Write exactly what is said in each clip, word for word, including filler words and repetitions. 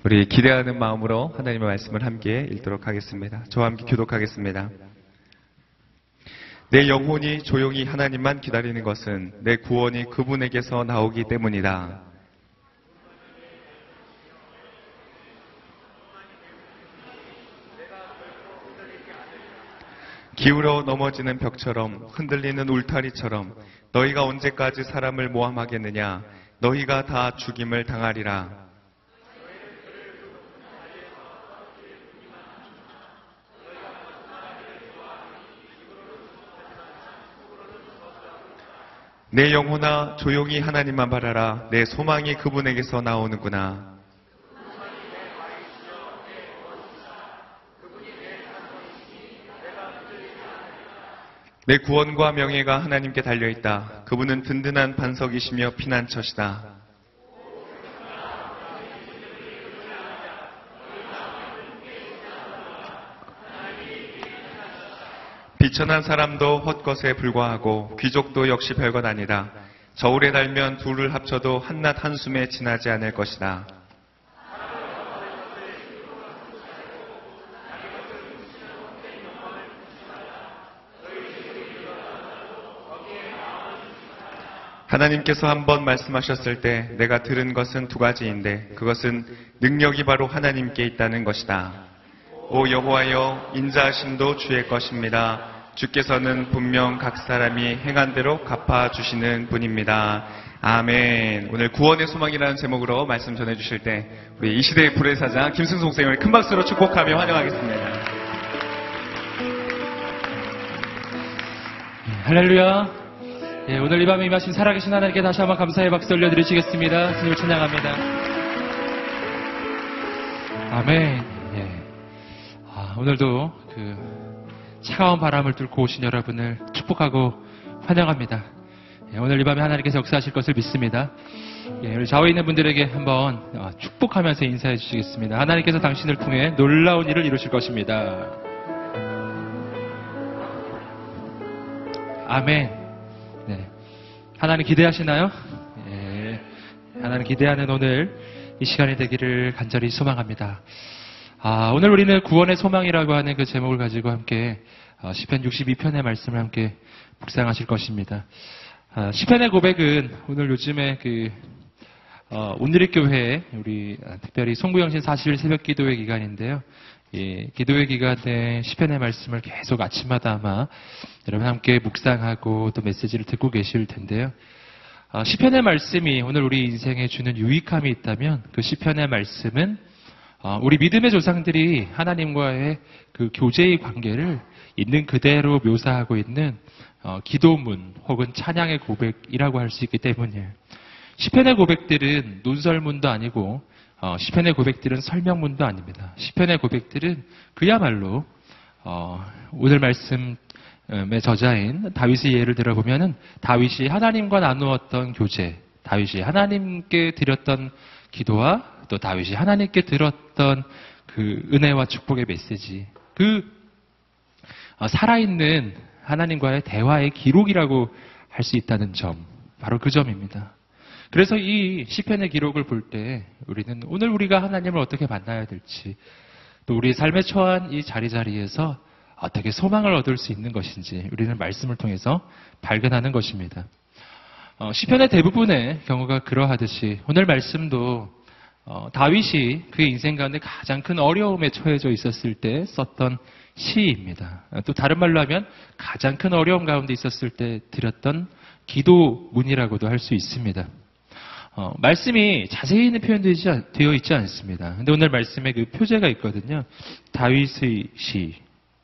우리 기대하는 마음으로 하나님의 말씀을 함께 읽도록 하겠습니다. 저와 함께 교독하겠습니다. 내 영혼이 조용히 하나님만 기다리는 것은 내 구원이 그분에게서 나오기 때문이다. 기울어 넘어지는 벽처럼 흔들리는 울타리처럼 너희가 언제까지 사람을 모함하겠느냐? 너희가 다 죽임을 당하리라. 내 영혼아 조용히 하나님만 바라라. 내 소망이 그분에게서 나오는구나. 내 구원과 명예가 하나님께 달려있다. 그분은 든든한 반석이시며 피난처시다. 비천한 사람도 헛것에 불과하고 귀족도 역시 별것 아니다. 저울에 달면 둘을 합쳐도 한낮 한숨에 지나지 않을 것이다. 하나님께서 한번 말씀하셨을 때 내가 들은 것은 두 가지인데 그것은 능력이 바로 하나님께 있다는 것이다. 오 여호와여, 인자하심도 주의 것입니다. 주께서는 분명 각 사람이 행한 대로 갚아주시는 분입니다. 아멘. 오늘 구원의 소망이라는 제목으로 말씀 전해주실 때 우리 이 시대의 불의 사장 김승송 선생님을 큰 박수로 축복하며 환영하겠습니다. 할렐루야. 예, 오늘 이 밤에 임하신 살아계신 하나님께 다시 한번 감사의 박수 올려드리시겠습니다. 주님을 찬양합니다. 아멘. 예. 아, 오늘도 그 차가운 바람을 뚫고 오신 여러분을 축복하고 환영합니다. 예, 오늘 이 밤에 하나님께서 역사하실 것을 믿습니다. 예, 우리 좌우에 있는 분들에게 한번 어, 축복하면서 인사해 주시겠습니다. 하나님께서 당신을 통해 놀라운 일을 이루실 것입니다. 아멘. 네. 하나님 기대하시나요? 예. 하나님 기대하는 오늘 이 시간이 되기를 간절히 소망합니다. 아, 오늘 우리는 구원의 소망이라고 하는 그 제목을 가지고 함께 어, 시편 육십이 편의 말씀을 함께 묵상하실 것입니다. 아, 시편의 고백은 오늘 요즘에 그 어, 온누리교회 우리 아, 특별히 송구영신 사십 일 새벽 기도회 기간인데요. 예, 기도회 기간에 시편의 말씀을 계속 아침마다 아마 여러분 함께 묵상하고 또 메시지를 듣고 계실 텐데요. 어, 시편의 말씀이 오늘 우리 인생에 주는 유익함이 있다면 그 시편의 말씀은 어, 우리 믿음의 조상들이 하나님과의 그 교제의 관계를 있는 그대로 묘사하고 있는 어, 기도문 혹은 찬양의 고백이라고 할 수 있기 때문이에요. 시편의 고백들은 논설문도 아니고 어, 시편의 고백들은 설명문도 아닙니다. 시편의 고백들은 그야말로 어, 오늘 말씀의 저자인 다윗의 예를 들어보면은 다윗이 하나님과 나누었던 교제, 다윗이 하나님께 드렸던 기도와 또 다윗이 하나님께 들었던 그 은혜와 축복의 메시지, 그 어, 살아있는 하나님과의 대화의 기록이라고 할 수 있다는 점, 바로 그 점입니다. 그래서 이 시편의 기록을 볼 때 우리는 오늘 우리가 하나님을 어떻게 만나야 될지, 또 우리의 삶에 처한 이 자리자리에서 어떻게 소망을 얻을 수 있는 것인지 우리는 말씀을 통해서 발견하는 것입니다. 어, 시편의 대부분의 경우가 그러하듯이 오늘 말씀도 어, 다윗이 그의 인생 가운데 가장 큰 어려움에 처해져 있었을 때 썼던 시입니다. 또 다른 말로 하면 가장 큰 어려움 가운데 있었을 때 드렸던 기도문이라고도 할 수 있습니다. 어, 말씀이 자세히는 표현되지, 되어 있지 않습니다. 근데 오늘 말씀에 그 표제가 있거든요. 다윗의 시,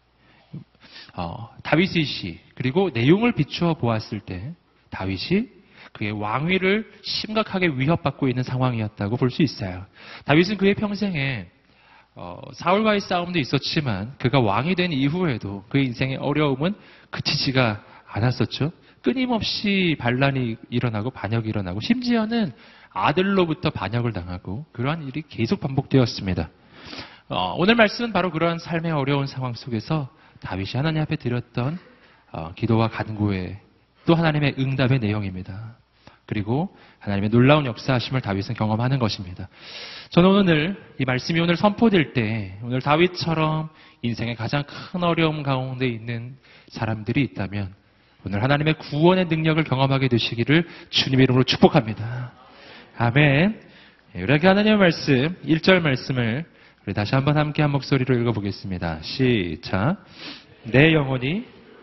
어, 다윗의 시, 그리고 내용을 비추어 보았을 때 다윗이 그의 왕위를 심각하게 위협받고 있는 상황이었다고 볼 수 있어요. 다윗은 그의 평생에 어, 사울과의 싸움도 있었지만 그가 왕이 된 이후에도 그의 인생의 어려움은 그치지가 않았었죠. 끊임없이 반란이 일어나고 반역이 일어나고 심지어는 아들로부터 반역을 당하고 그러한 일이 계속 반복되었습니다. 어, 오늘 말씀은 바로 그러한 삶의 어려운 상황 속에서 다윗이 하나님 앞에 드렸던 어, 기도와 간구의 또 하나님의 응답의 내용입니다. 그리고 하나님의 놀라운 역사하심을 다윗은 경험하는 것입니다. 저는 오늘 이 말씀이 오늘 선포될 때 오늘 다윗처럼 인생의 가장 큰 어려움 가운데 있는 사람들이 있다면 오늘 하나님의 구원의 능력을 경험하게 되시기를 주님의 이름으로 축복합니다. 아멘. 이렇게 하나님의 말씀 일 절 말씀을 우리 다시 한번 함께 한 목소리로 읽어보겠습니다. 시작. 내 영혼이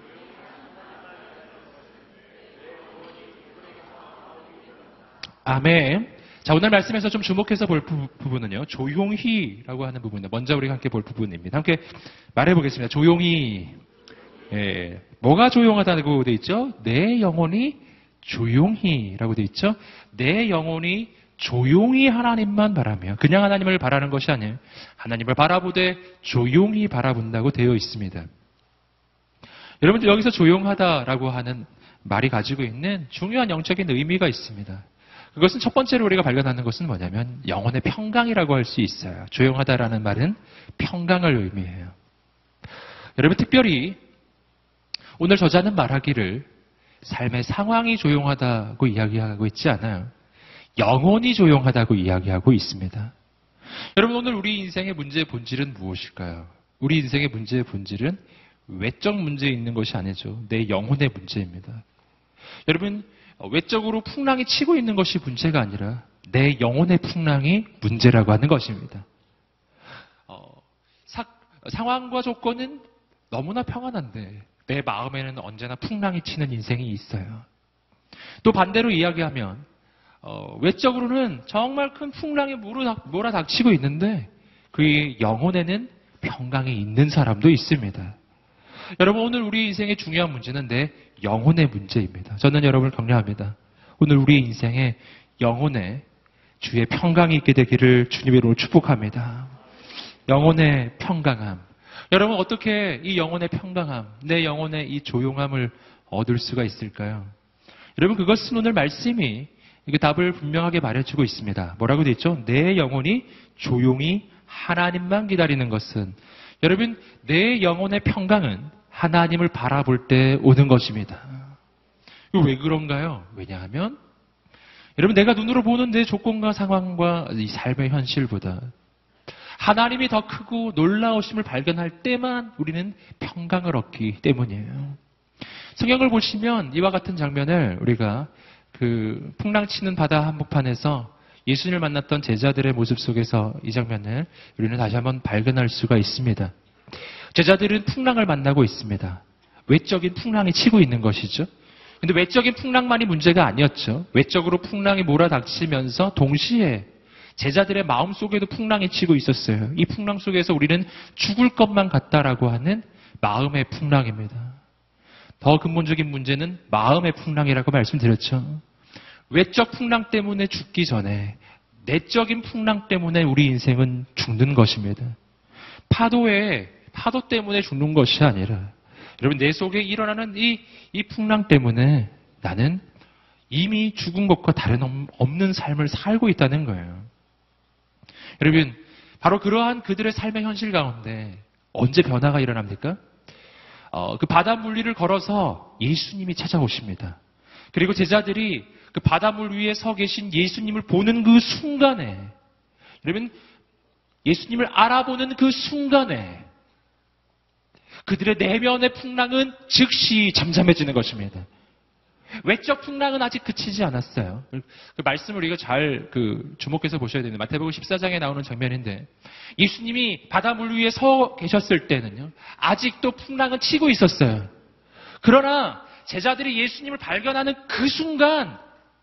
아멘. 자, 오늘 말씀에서 좀 주목해서 볼 부, 부분은요. 조용히라고 하는 부분입니다. 먼저 우리가 함께 볼 부분입니다. 함께 말해보겠습니다. 조용히. 예, 뭐가 조용하다고 돼 있죠? 내 영혼이 조용히라고 돼 있죠? 내 영혼이 조용히 하나님만 바라며 그냥 하나님을 바라는 것이 아니에요. 하나님을 바라보되 조용히 바라본다고 되어 있습니다. 여러분들 여기서 조용하다라고 하는 말이 가지고 있는 중요한 영적인 의미가 있습니다. 그것은 첫 번째로 우리가 발견하는 것은 뭐냐면 영혼의 평강이라고 할 수 있어요. 조용하다라는 말은 평강을 의미해요. 여러분 특별히 오늘 저자는 말하기를 삶의 상황이 조용하다고 이야기하고 있지 않아요. 영혼이 조용하다고 이야기하고 있습니다. 여러분 오늘 우리 인생의 문제의 본질은 무엇일까요? 우리 인생의 문제의 본질은 외적 문제에 있는 것이 아니죠. 내 영혼의 문제입니다. 여러분 외적으로 풍랑이 치고 있는 것이 문제가 아니라 내 영혼의 풍랑이 문제라고 하는 것입니다. 어, 사, 상황과 조건은 너무나 평안한데 내 마음에는 언제나 풍랑이 치는 인생이 있어요. 또 반대로 이야기하면 어, 외적으로는 정말 큰 풍랑이 몰아닥치고 있는데 그의 영혼에는 평강이 있는 사람도 있습니다. 여러분 오늘 우리 인생의 중요한 문제는 내 영혼의 문제입니다. 저는 여러분을 격려합니다. 오늘 우리 인생에 영혼에 주의 평강이 있게 되기를 주님의 이름으로 축복합니다. 영혼의 평강함. 여러분 어떻게 이 영혼의 평강함, 내 영혼의 이 조용함을 얻을 수가 있을까요? 여러분 그것은 오늘 말씀이 그 답을 분명하게 말해주고 있습니다. 뭐라고 되어 있죠? 내 영혼이 조용히 하나님만 기다리는 것은 여러분 내 영혼의 평강은 하나님을 바라볼 때 오는 것입니다. 왜 그런가요? 왜냐하면 여러분 내가 눈으로 보는 내 조건과 상황과 이 삶의 현실보다 하나님이 더 크고 놀라우심을 발견할 때만 우리는 평강을 얻기 때문이에요. 성경을 보시면 이와 같은 장면을 우리가 그 풍랑치는 바다 한복판에서 예수님을 만났던 제자들의 모습 속에서 이 장면을 우리는 다시 한번 발견할 수가 있습니다. 제자들은 풍랑을 만나고 있습니다. 외적인 풍랑이 치고 있는 것이죠. 근데 외적인 풍랑만이 문제가 아니었죠. 외적으로 풍랑이 몰아닥치면서 동시에 제자들의 마음속에도 풍랑이 치고 있었어요. 이 풍랑 속에서 우리는 죽을 것만 같다라고 하는 마음의 풍랑입니다. 더 근본적인 문제는 마음의 풍랑이라고 말씀드렸죠. 외적 풍랑 때문에 죽기 전에 내적인 풍랑 때문에 우리 인생은 죽는 것입니다. 파도에 파도 때문에 죽는 것이 아니라 여러분 내 속에 일어나는 이, 이 풍랑 때문에 나는 이미 죽은 것과 다른 없는 삶을 살고 있다는 거예요. 여러분 바로 그러한 그들의 삶의 현실 가운데 언제 변화가 일어납니까? 어, 그 바다 물리를 걸어서 예수님이 찾아오십니다. 그리고 제자들이 그 바닷물 위에 서 계신 예수님을 보는 그 순간에 여러분 예수님을 알아보는 그 순간에 그들의 내면의 풍랑은 즉시 잠잠해지는 것입니다. 외적 풍랑은 아직 그치지 않았어요. 그 말씀을 우리가 잘 그 주목해서 보셔야 되는데 마태복음 십사 장에 나오는 장면인데 예수님이 바닷물 위에 서 계셨을 때는요 아직도 풍랑은 치고 있었어요. 그러나 제자들이 예수님을 발견하는 그 순간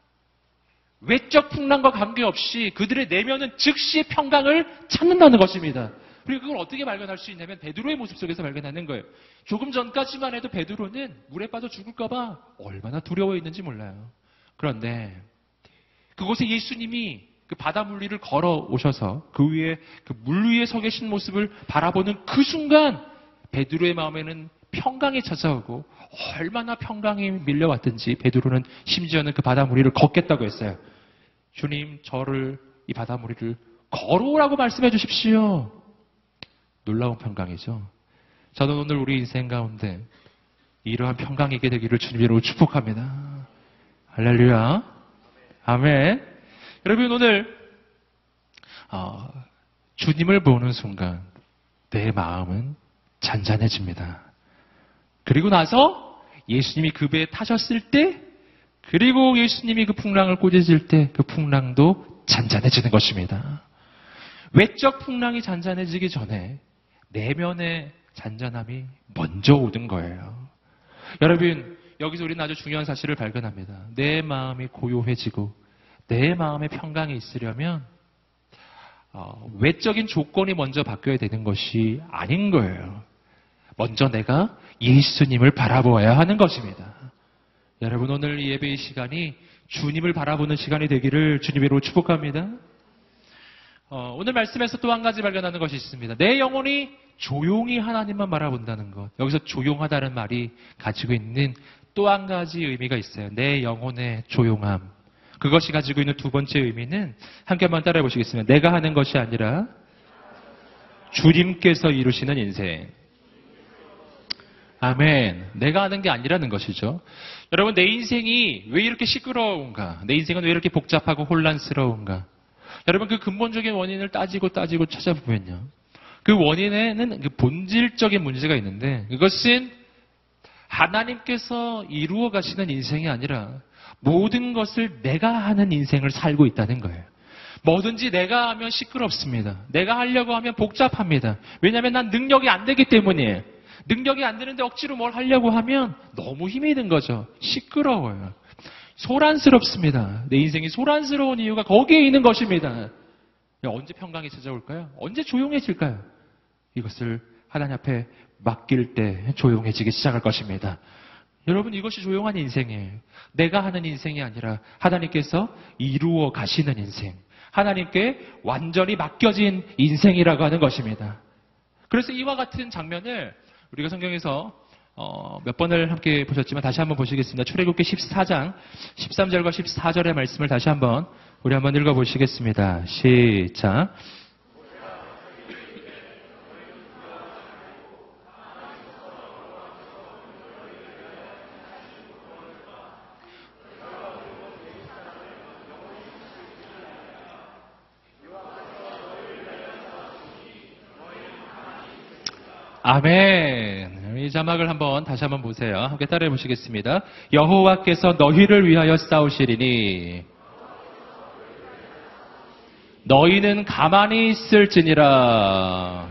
외적 풍랑과 관계없이 그들의 내면은 즉시 평강을 찾는다는 것입니다. 그리고 그걸 어떻게 발견할 수 있냐면 베드로의 모습 속에서 발견하는 거예요. 조금 전까지만 해도 베드로는 물에 빠져 죽을까 봐 얼마나 두려워했는지 몰라요. 그런데 그곳에 예수님이 그 바다 물리를 걸어 오셔서 그 위에 그 물 위에 서 계신 모습을 바라보는 그 순간 베드로의 마음에는 평강이 찾아오고 얼마나 평강이 밀려왔든지 베드로는 심지어는 그 바다 물리를 걷겠다고 했어요. 주님 저를 이 바다 물리를 걸어오라고 말씀해 주십시오. 놀라운 평강이죠. 저는 오늘 우리 인생 가운데 이러한 평강이 있게 되기를 주님으로 축복합니다. 할렐루야. 아멘. 여러분 오늘 어, 주님을 보는 순간 내 마음은 잔잔해집니다. 그리고 나서 예수님이 그 배에 타셨을 때, 그리고 예수님이 그 풍랑을 꾸짖을 때 그 풍랑도 잔잔해지는 것입니다. 외적 풍랑이 잔잔해지기 전에 내면의 잔잔함이 먼저 오는 거예요. 여러분, 여기서 우리는 아주 중요한 사실을 발견합니다. 내 마음이 고요해지고 내 마음에 평강이 있으려면 어, 외적인 조건이 먼저 바뀌어야 되는 것이 아닌 거예요. 먼저 내가 예수님을 바라보아야 하는 것입니다. 여러분, 오늘 이 예배의 시간이 주님을 바라보는 시간이 되기를 주님으로 축복합니다. 어, 오늘 말씀에서 또 한 가지 발견하는 것이 있습니다. 내 영혼이 조용히 하나님만 바라본다는 것. 여기서 조용하다는 말이 가지고 있는 또 한 가지 의미가 있어요. 내 영혼의 조용함. 그것이 가지고 있는 두 번째 의미는 함께 한번 따라해 보시겠습니다. 내가 하는 것이 아니라 주님께서 이루시는 인생. 아멘. 내가 하는 게 아니라는 것이죠. 여러분, 내 인생이 왜 이렇게 시끄러운가? 내 인생은 왜 이렇게 복잡하고 혼란스러운가? 여러분, 그 근본적인 원인을 따지고 따지고 찾아보면요. 그 원인에는 그 본질적인 문제가 있는데, 그것은 하나님께서 이루어 가시는 인생이 아니라 모든 것을 내가 하는 인생을 살고 있다는 거예요. 뭐든지 내가 하면 시끄럽습니다. 내가 하려고 하면 복잡합니다. 왜냐하면 난 능력이 안 되기 때문이에요. 능력이 안 되는데 억지로 뭘 하려고 하면 너무 힘이 든 거죠. 시끄러워요. 소란스럽습니다. 내 인생이 소란스러운 이유가 거기에 있는 것입니다. 언제 평강이 찾아올까요? 언제 조용해질까요? 이것을 하나님 앞에 맡길 때 조용해지기 시작할 것입니다. 여러분, 이것이 조용한 인생이에요. 내가 하는 인생이 아니라 하나님께서 이루어 가시는 인생. 하나님께 완전히 맡겨진 인생이라고 하는 것입니다. 그래서 이와 같은 장면을 우리가 성경에서 어, 몇 번을 함께 보셨지만 다시 한번 보시겠습니다. 출애굽기 십사 장 십삼 절과 십사 절의 말씀을 다시 한번 우리 한번 읽어보시겠습니다. 시작. 아멘. 이 자막을 한번 다시 한번 보세요. 함께 따라해 보시겠습니다. 여호와께서 너희를 위하여 싸우시리니 너희는 가만히 있을지니라.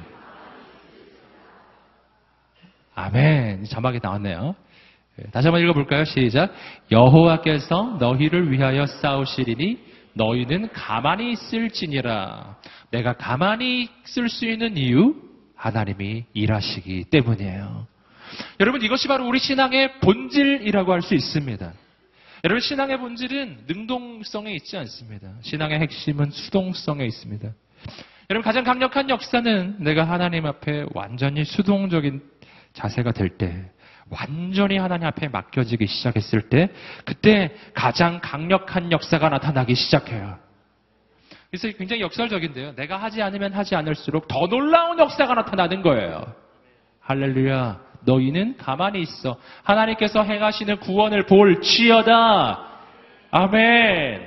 아멘. 이 자막이 나왔네요. 다시 한번 읽어볼까요? 시작. 여호와께서 너희를 위하여 싸우시리니 너희는 가만히 있을지니라. 내가 가만히 있을 수 있는 이유, 하나님이 일하시기 때문이에요. 여러분, 이것이 바로 우리 신앙의 본질이라고 할 수 있습니다. 여러분, 신앙의 본질은 능동성에 있지 않습니다. 신앙의 핵심은 수동성에 있습니다. 여러분, 가장 강력한 역사는 내가 하나님 앞에 완전히 수동적인 자세가 될 때, 완전히 하나님 앞에 맡겨지기 시작했을 때, 그때 가장 강력한 역사가 나타나기 시작해요. 그래서 굉장히 역설적인데요. 내가 하지 않으면 하지 않을수록 더 놀라운 역사가 나타나는 거예요. 할렐루야. 너희는 가만히 있어. 하나님께서 행하시는 구원을 볼지어다. 아멘.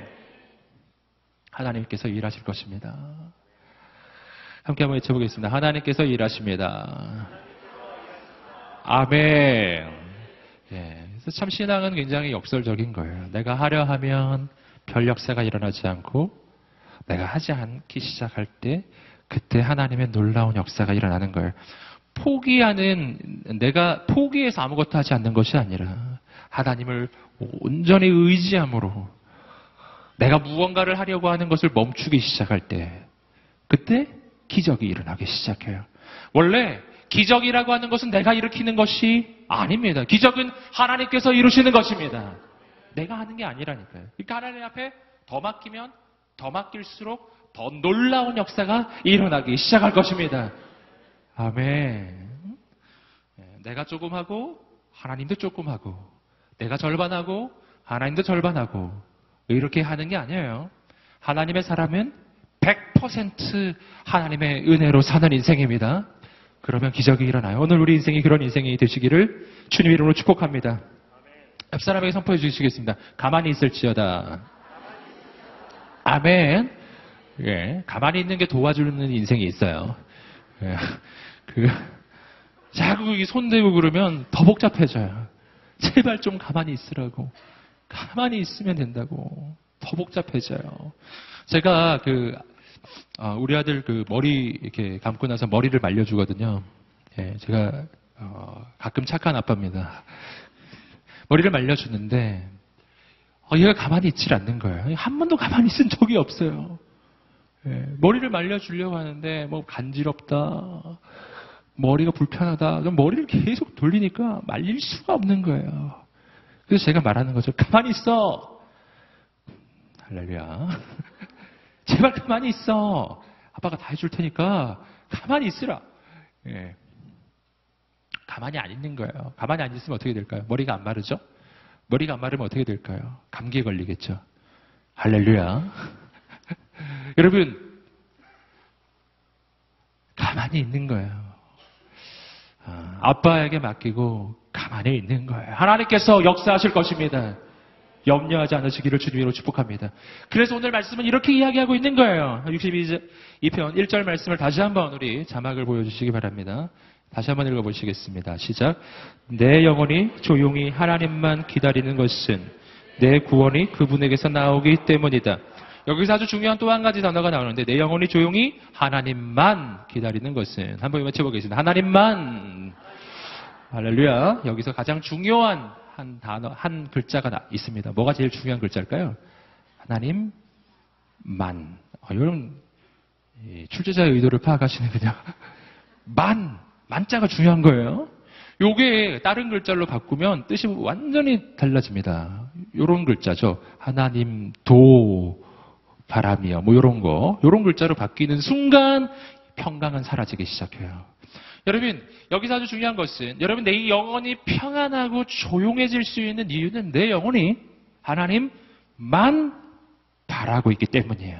하나님께서 일하실 것입니다. 함께 한번 외쳐보겠습니다. 하나님께서 일하십니다. 아멘. 예, 그래서 참 신앙은 굉장히 역설적인 거예요. 내가 하려 하면 별 역사가 일어나지 않고 내가 하지 않기 시작할 때 그때 하나님의 놀라운 역사가 일어나는 거예요. 포기하는, 내가 포기해서 아무것도 하지 않는 것이 아니라 하나님을 온전히 의지함으로 내가 무언가를 하려고 하는 것을 멈추기 시작할 때 그때 기적이 일어나기 시작해요. 원래 기적이라고 하는 것은 내가 일으키는 것이 아닙니다. 기적은 하나님께서 이루시는 것입니다. 내가 하는 게 아니라니까요. 그러니까 하나님 앞에 더 맡기면 더 맡길수록 더 놀라운 역사가 일어나기 시작할 것입니다. 아멘. 내가 조금 하고 하나님도 조금 하고 내가 절반하고 하나님도 절반하고 이렇게 하는 게 아니에요. 하나님의 사람은 백 퍼센트 하나님의 은혜로 사는 인생입니다. 그러면 기적이 일어나요. 오늘 우리 인생이 그런 인생이 되시기를 주님 이름으로 축복합니다. 옆 사람에게 선포해 주시겠습니다. 가만히 있을지어다. 아멘. 예, 가만히 있는 게 도와주는 인생이 있어요. 예, 그, 자꾸 손 대고 그러면 더 복잡해져요. 제발 좀 가만히 있으라고. 가만히 있으면 된다고. 더 복잡해져요. 제가 그, 어, 우리 아들 그 머리 이렇게 감고 나서 머리를 말려주거든요. 예, 제가, 어, 가끔 착한 아빠입니다. 머리를 말려주는데, 어, 얘가 가만히 있질 않는 거예요. 한 번도 가만히 있은 적이 없어요. 예, 머리를 말려주려고 하는데, 뭐, 간지럽다. 머리가 불편하다. 그럼 머리를 계속 돌리니까 말릴 수가 없는 거예요. 그래서 제가 말하는 거죠. 가만히 있어! 할렐루야. 제발 가만히 있어! 아빠가 다 해줄 테니까 가만히 있으라. 예. 가만히 안 있는 거예요. 가만히 안 있으면 어떻게 될까요? 머리가 안 마르죠? 머리가 안 마르면 어떻게 될까요? 감기에 걸리겠죠. 할렐루야. 여러분, 가만히 있는 거예요. 아빠에게 맡기고 가만히 있는 거예요. 하나님께서 역사하실 것입니다. 염려하지 않으시기를 주님으로 축복합니다. 그래서 오늘 말씀은 이렇게 이야기하고 있는 거예요. 육십이 편 일 절 말씀을 다시 한번 우리 자막을 보여주시기 바랍니다. 다시 한번 읽어보시겠습니다. 시작. 내 영혼이 조용히 하나님만 기다리는 것은 내 구원이 그분에게서 나오기 때문이다. 여기서 아주 중요한 또 한 가지 단어가 나오는데 내 영혼이 조용히 하나님만 기다리는 것은 한번 외쳐보겠습니다. 하나님만. 할렐루야. 여기서 가장 중요한 한 단어, 한 글자가 있습니다. 뭐가 제일 중요한 글자일까요? 하나님만. 어, 이런 출제자의 의도를 파악하시는군요. 만. 만자가 중요한 거예요. 요게 다른 글자로 바꾸면 뜻이 완전히 달라집니다. 요런 글자죠. 하나님 도 바람이요. 뭐 요런 거. 요런 글자로 바뀌는 순간 평강은 사라지기 시작해요. 여러분, 여기서 아주 중요한 것은 여러분 내 영혼이 평안하고 조용해질 수 있는 이유는 내 영혼이 하나님만 바라고 있기 때문이에요.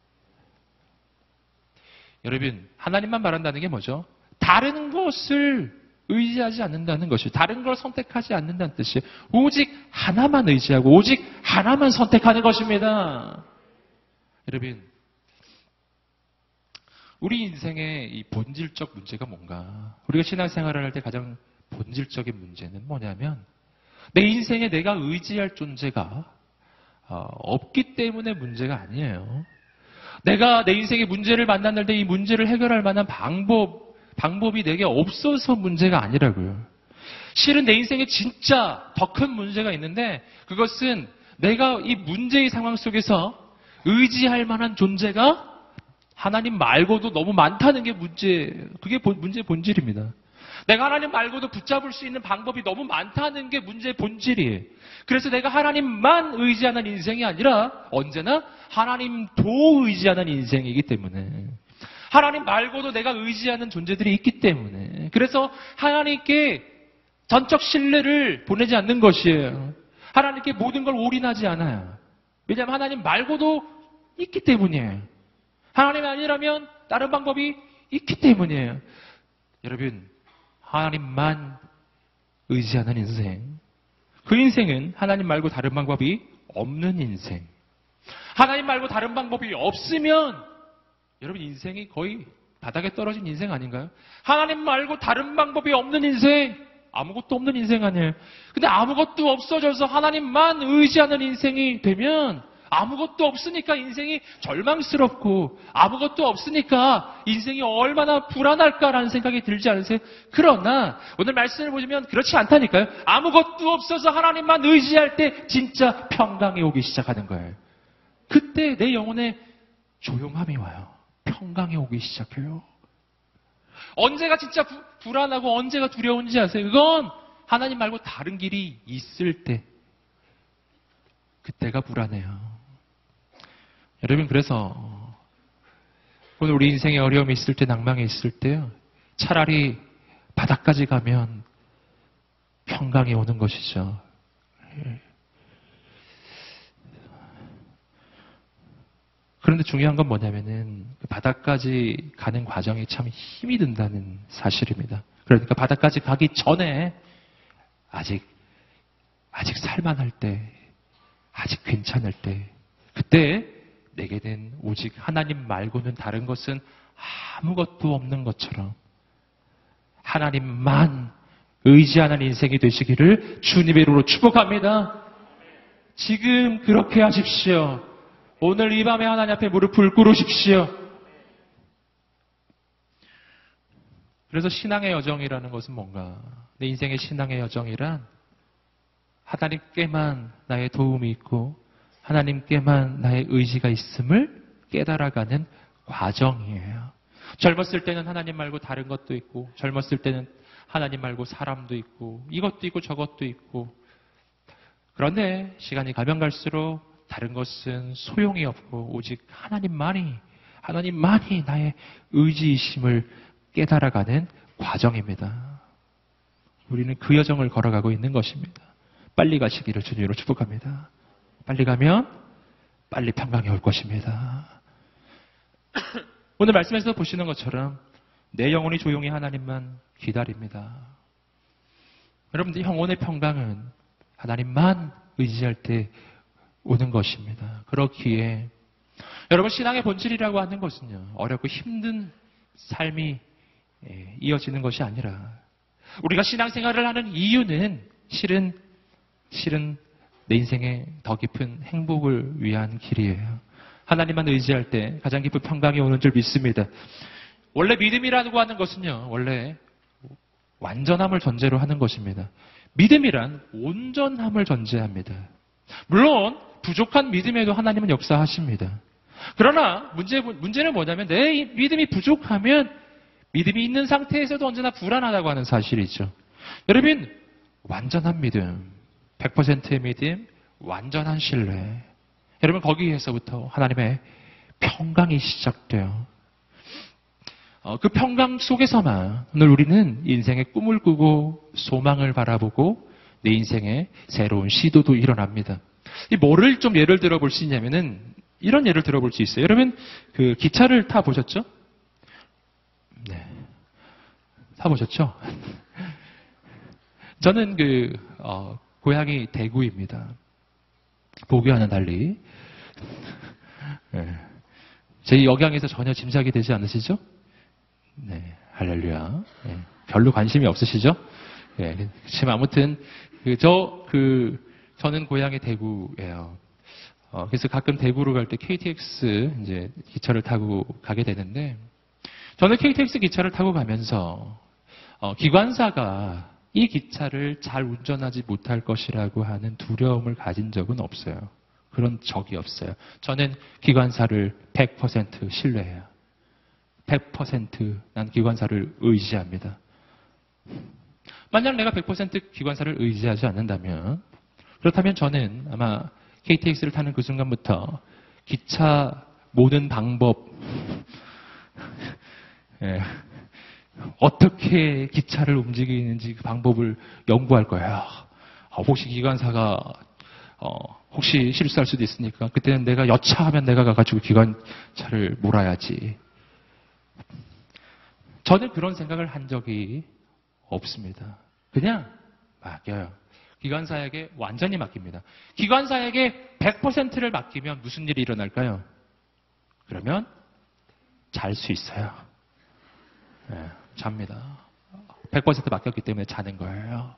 여러분, 하나님만 바란다는 게 뭐죠? 다른 것을 의지하지 않는다는 것이에요. 다른 걸 선택하지 않는다는 뜻이에요. 오직 하나만 의지하고 오직 하나만 선택하는 것입니다. 여러분, 우리 인생의 이 본질적 문제가 뭔가? 우리가 신앙생활을 할 때 가장 본질적인 문제는 뭐냐면 내 인생에 내가 의지할 존재가 없기 때문에 문제가 아니에요. 내가 내 인생의 문제를 만났을 때 이 문제를 해결할 만한 방법, 방법이 내게 없어서 문제가 아니라고요. 실은 내 인생에 진짜 더 큰 문제가 있는데 그것은 내가 이 문제의 상황 속에서 의지할 만한 존재가 하나님 말고도 너무 많다는 게 문제, 그게 문제의 본질입니다. 내가 하나님 말고도 붙잡을 수 있는 방법이 너무 많다는 게 문제의 본질이에요. 그래서 내가 하나님만 의지하는 인생이 아니라 언제나 하나님도 의지하는 인생이기 때문에 하나님 말고도 내가 의지하는 존재들이 있기 때문에 그래서 하나님께 전적 신뢰를 보내지 않는 것이에요. 하나님께 모든 걸 올인하지 않아요. 왜냐하면 하나님 말고도 있기 때문이에요. 하나님이 아니라면 다른 방법이 있기 때문이에요. 여러분, 하나님만 의지하는 인생. 그 인생은 하나님 말고 다른 방법이 없는 인생. 하나님 말고 다른 방법이 없으면 여러분 인생이 거의 바닥에 떨어진 인생 아닌가요? 하나님 말고 다른 방법이 없는 인생. 아무것도 없는 인생 아니에요. 근데 아무것도 없어져서 하나님만 의지하는 인생이 되면 아무것도 없으니까 인생이 절망스럽고 아무것도 없으니까 인생이 얼마나 불안할까라는 생각이 들지 않으세요? 그러나 오늘 말씀을 보시면 그렇지 않다니까요. 아무것도 없어서 하나님만 의지할 때 진짜 평강이 오기 시작하는 거예요. 그때 내 영혼에 조용함이 와요. 평강이 오기 시작해요. 언제가 진짜 부, 불안하고 언제가 두려운지 아세요? 그건 하나님 말고 다른 길이 있을 때 그때가 불안해요. 여러분, 그래서 오늘 우리 인생에 어려움이 있을 때, 낭망이 있을 때요, 차라리 바닥까지 가면 평강이 오는 것이죠. 그런데 중요한 건 뭐냐면은 그 바닥까지 가는 과정이 참 힘이 든다는 사실입니다. 그러니까 바닥까지 가기 전에 아직 아직 살만할 때, 아직 괜찮을 때, 그때 내게는 오직 하나님 말고는 다른 것은 아무것도 없는 것처럼 하나님만 의지하는 인생이 되시기를 주님의 이름으로 축복합니다. 지금 그렇게 하십시오. 오늘 이 밤에 하나님 앞에 무릎을 꿇으십시오. 그래서 신앙의 여정이라는 것은 뭔가? 내 인생의 신앙의 여정이란 하나님께만 나의 도움이 있고 하나님께만 나의 의지가 있음을 깨달아가는 과정이에요. 젊었을 때는 하나님 말고 다른 것도 있고 젊었을 때는 하나님 말고 사람도 있고 이것도 있고 저것도 있고 그런데 시간이 가면 갈수록 다른 것은 소용이 없고 오직 하나님만이 하나님만이 나의 의지이심을 깨달아가는 과정입니다. 우리는 그 여정을 걸어가고 있는 것입니다. 빨리 가시기를 주님으로 축복합니다. 빨리 가면 빨리 평강이 올 것입니다. 오늘 말씀에서 보시는 것처럼 내 영혼이 조용히 하나님만 기다립니다. 여러분들 영혼의 평강은 하나님만 의지할 때 오는 것입니다. 그렇기에 여러분 신앙의 본질이라고 하는 것은요. 어렵고 힘든 삶이 이어지는 것이 아니라 우리가 신앙생활을 하는 이유는 실은 실은 내 인생의 더 깊은 행복을 위한 길이에요. 하나님만 의지할 때 가장 깊은 평강이 오는 줄 믿습니다. 원래 믿음이라고 하는 것은요. 원래 완전함을 전제로 하는 것입니다. 믿음이란 온전함을 전제합니다. 물론 부족한 믿음에도 하나님은 역사하십니다. 그러나 문제, 문제는 뭐냐면 내 믿음이 부족하면 믿음이 있는 상태에서도 언제나 불안하다고 하는 사실이죠. 여러분 완전한 믿음, 백 퍼센트의 믿음, 완전한 신뢰. 여러분 거기에서부터 하나님의 평강이 시작돼요. 어, 그 평강 속에서만 오늘 우리는 인생의 꿈을 꾸고 소망을 바라보고 내 인생의 새로운 시도도 일어납니다. 이 뭐를 좀 예를 들어볼 수 있냐면은 이런 예를 들어볼 수 있어요. 여러분 그 기차를 타 보셨죠? 네, 타 보셨죠? 저는 그 어, 고향이 대구입니다. 보기와는 달리 네. 제 역양에서 전혀 짐작이 되지 않으시죠? 네, 할렐루야. 네, 별로 관심이 없으시죠? 네, 지금 아무튼 그, 저, 그, 저는 고향이 대구예요. 어, 그래서 가끔 대구로 갈 때 케이티엑스 이제 기차를 타고 가게 되는데 저는 케이티엑스 기차를 타고 가면서 어, 기관사가 이 기차를 잘 운전하지 못할 것이라고 하는 두려움을 가진 적은 없어요. 그런 적이 없어요. 저는 기관사를 백 퍼센트 신뢰해요. 백 퍼센트 난 기관사를 의지합니다. 만약 내가 백 퍼센트 기관사를 의지하지 않는다면 그렇다면 저는 아마 케이티엑스를 타는 그 순간부터 기차 모든 방법 예, 어떻게 기차를 움직이는지 그 방법을 연구할 거예요. 어, 혹시 기관사가 어, 혹시 실수할 수도 있으니까 그때는 내가 여차하면 내가 가가지고 기관차를 몰아야지. 저는 그런 생각을 한 적이 없습니다. 그냥 맡겨요. 기관사에게 완전히 맡깁니다. 기관사에게 백 퍼센트를 맡기면 무슨 일이 일어날까요? 그러면 잘 수 있어요. 네, 잡니다. 백 퍼센트 맡겼기 때문에 자는 거예요.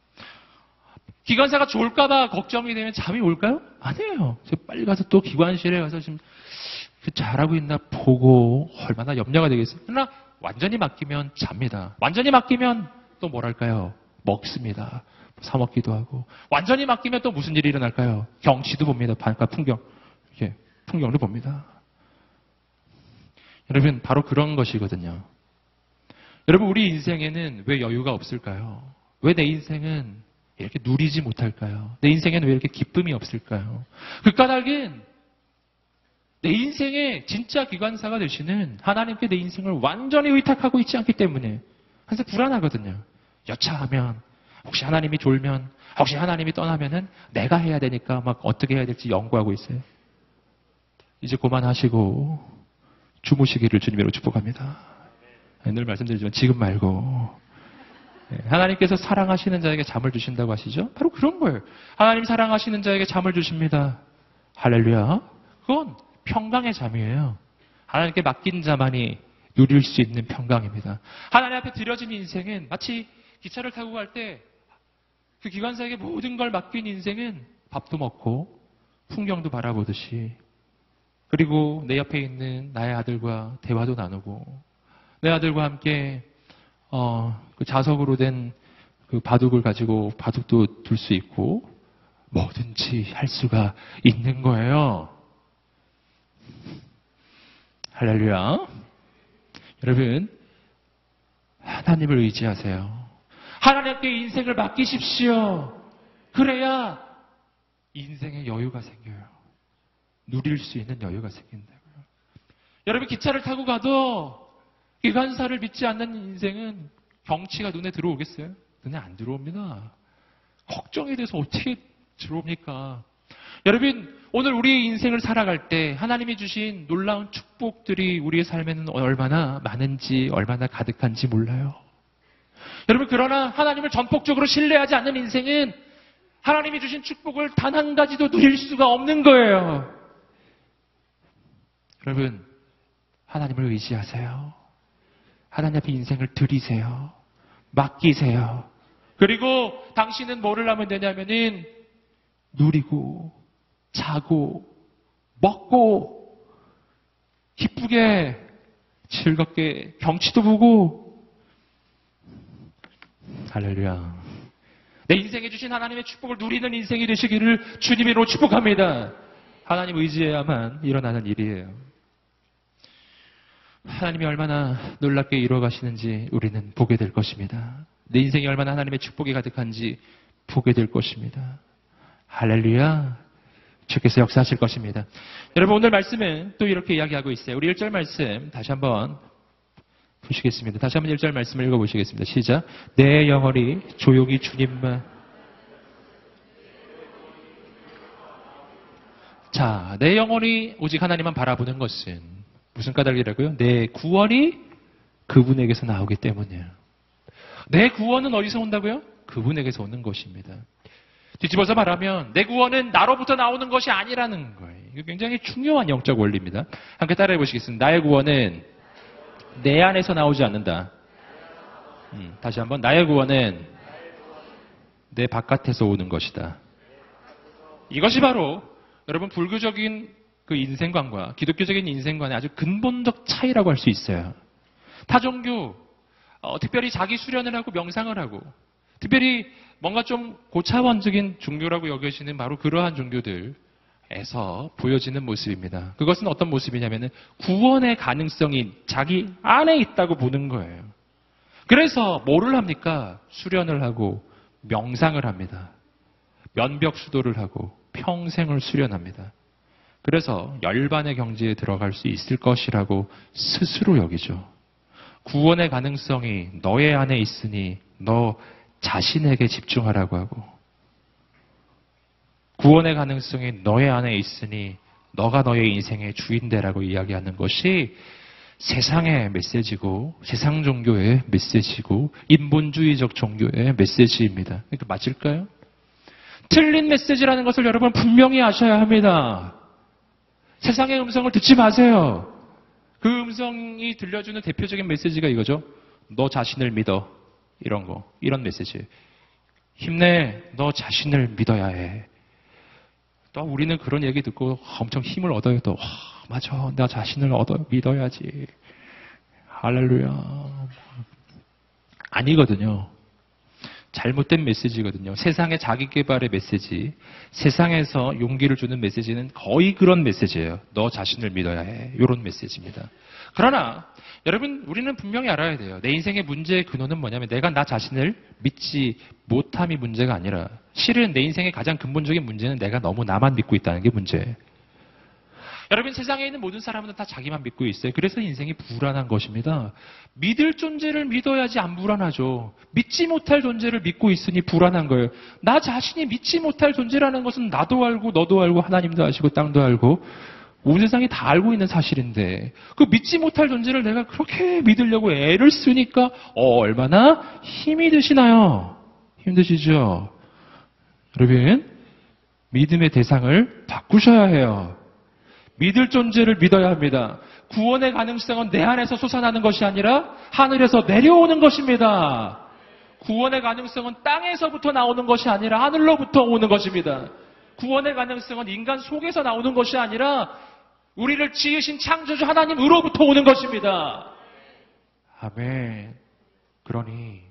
기관사가 좋을까봐 걱정이 되면 잠이 올까요? 아니에요. 빨리 가서 또 기관실에 가서 지금 잘하고 있나 보고 얼마나 염려가 되겠어요. 그러나 완전히 맡기면 잡니다. 완전히 맡기면 또 뭐랄까요? 먹습니다. 사 먹기도 하고. 완전히 맡기면 또 무슨 일이 일어날까요? 경치도 봅니다. 바닷가 풍경. 이렇게 풍경도 봅니다. 여러분 바로 그런 것이거든요. 여러분 우리 인생에는 왜 여유가 없을까요? 왜 내 인생은 이렇게 누리지 못할까요? 내 인생에는 왜 이렇게 기쁨이 없을까요? 그 까닭은 내 인생의 진짜 기관사가 되시는 하나님께 내 인생을 완전히 의탁하고 있지 않기 때문에 항상 불안하거든요. 여차하면 혹시 하나님이 졸면 혹시 하나님이 떠나면은 내가 해야 되니까 막 어떻게 해야 될지 연구하고 있어요. 이제 그만하시고 주무시기를 주님으로 축복합니다. 늘 말씀드리지만 지금 말고 하나님께서 사랑하시는 자에게 잠을 주신다고 하시죠? 바로 그런 거예요. 하나님 사랑하시는 자에게 잠을 주십니다. 할렐루야. 그건 평강의 잠이에요. 하나님께 맡긴 자만이 누릴 수 있는 평강입니다. 하나님 앞에 드려진 인생은 마치 기차를 타고 갈 때 그 기관사에게 모든 걸 맡긴 인생은 밥도 먹고 풍경도 바라보듯이, 그리고 내 옆에 있는 나의 아들과 대화도 나누고, 내 아들과 함께 어, 그 자석으로 된 그 바둑을 가지고 바둑도 둘 수 있고 뭐든지 할 수가 있는 거예요. 할렐루야. 여러분, 하나님을 의지하세요. 하나님께 인생을 맡기십시오. 그래야 인생에 여유가 생겨요. 누릴 수 있는 여유가 생긴다고요. 여러분, 기차를 타고 가도 기관사를 믿지 않는 인생은 경치가 눈에 들어오겠어요? 눈에 안 들어옵니다. 걱정이 돼서 어떻게 들어옵니까? 여러분, 오늘 우리의 인생을 살아갈 때 하나님이 주신 놀라운 축복들이 우리의 삶에는 얼마나 많은지, 얼마나 가득한지 몰라요. 여러분, 그러나 하나님을 전폭적으로 신뢰하지 않는 인생은 하나님이 주신 축복을 단 한 가지도 누릴 수가 없는 거예요. 여러분, 하나님을 의지하세요. 하나님 앞에 인생을 드리세요. 맡기세요. 그리고 당신은 뭐를 하면 되냐면은 누리고 자고 먹고 기쁘게 즐겁게 경치도 보고. 할렐루야. 내 인생에 주신 하나님의 축복을 누리는 인생이 되시기를 주님으로 축복합니다. 하나님 의지해야만 일어나는 일이에요. 하나님이 얼마나 놀랍게 이루어가시는지 우리는 보게 될 것입니다. 내 인생이 얼마나 하나님의 축복이 가득한지 보게 될 것입니다. 할렐루야. 주께서 역사하실 것입니다. 여러분, 오늘 말씀은 또 이렇게 이야기하고 있어요. 우리 일 절 말씀 다시 한번 보시겠습니다. 다시 한번 일 절 말씀을 읽어보시겠습니다. 시작. 내 영혼이 조용히 주님만. 자, 내 영혼이 오직 하나님만 바라보는 것은 무슨 까닭이라고요? 내 구원이 그분에게서 나오기 때문이에요. 내 구원은 어디서 온다고요? 그분에게서 오는 것입니다. 뒤집어서 말하면 내 구원은 나로부터 나오는 것이 아니라는 거예요. 이거 굉장히 중요한 영적 원리입니다. 함께 따라해 보시겠습니다. 나의 구원은 내 안에서 나오지 않는다. 음, 다시 한번. 나의 구원은 내 바깥에서 오는 것이다. 이것이 바로 여러분 불교적인 그 인생관과 기독교적인 인생관의 아주 근본적 차이라고 할 수 있어요. 타종교, 어, 특별히 자기 수련을 하고 명상을 하고, 특별히 뭔가 좀 고차원적인 종교라고 여겨지는 바로 그러한 종교들에서 보여지는 모습입니다. 그것은 어떤 모습이냐면은 구원의 가능성이 자기 안에 있다고 보는 거예요. 그래서 뭐를 합니까? 수련을 하고 명상을 합니다. 면벽수도를 하고 평생을 수련합니다. 그래서 열반의 경지에 들어갈 수 있을 것이라고 스스로 여기죠. 구원의 가능성이 너의 안에 있으니 너 자신에게 집중하라고 하고, 구원의 가능성이 너의 안에 있으니 너가 너의 인생의 주인되라고 이야기하는 것이 세상의 메시지고, 세상 종교의 메시지고, 인본주의적 종교의 메시지입니다. 그러니까 맞을까요? 틀린 메시지라는 것을 여러분 분명히 아셔야 합니다. 세상의 음성을 듣지 마세요. 그 음성이 들려주는 대표적인 메시지가 이거죠. 너 자신을 믿어. 이런 거. 이런 메시지. 힘내. 너 자신을 믿어야 해. 또 우리는 그런 얘기 듣고 엄청 힘을 얻어요. 또 와, 맞아. 나 자신을 얻어 믿어야지. 할렐루야. 아니거든요. 잘못된 메시지거든요. 세상의 자기개발의 메시지, 세상에서 용기를 주는 메시지는 거의 그런 메시지예요. 너 자신을 믿어야 해. 이런 메시지입니다. 그러나 여러분, 우리는 분명히 알아야 돼요. 내 인생의 문제의 근원은 뭐냐면 내가 나 자신을 믿지 못함이 문제가 아니라, 실은 내 인생의 가장 근본적인 문제는 내가 너무 나만 믿고 있다는 게 문제예요. 여러분, 세상에 있는 모든 사람은 다 자기만 믿고 있어요. 그래서 인생이 불안한 것입니다. 믿을 존재를 믿어야지 안 불안하죠. 믿지 못할 존재를 믿고 있으니 불안한 거예요. 나 자신이 믿지 못할 존재라는 것은 나도 알고 너도 알고 하나님도 아시고 땅도 알고 온 세상이 다 알고 있는 사실인데, 그 믿지 못할 존재를 내가 그렇게 믿으려고 애를 쓰니까 어, 얼마나 힘이 드시나요? 힘드시죠? 여러분, 믿음의 대상을 바꾸셔야 해요. 믿을 존재를 믿어야 합니다. 구원의 가능성은 내 안에서 솟아나는 것이 아니라 하늘에서 내려오는 것입니다. 구원의 가능성은 땅에서부터 나오는 것이 아니라 하늘로부터 오는 것입니다. 구원의 가능성은 인간 속에서 나오는 것이 아니라 우리를 지으신 창조주 하나님으로부터 오는 것입니다. 아멘. 그러니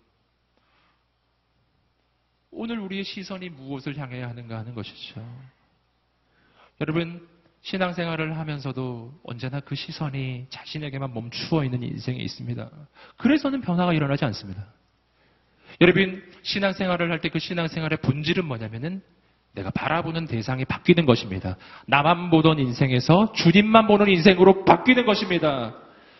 오늘 우리의 시선이 무엇을 향해야 하는가 하는 것이죠. 여러분, 신앙생활을 하면서도 언제나 그 시선이 자신에게만 멈추어 있는 인생이 있습니다. 그래서는 변화가 일어나지 않습니다. 여러분, 신앙생활을 할 때 그 신앙생활의 본질은 뭐냐면은 내가 바라보는 대상이 바뀌는 것입니다. 나만 보던 인생에서 주님만 보는 인생으로 바뀌는 것입니다.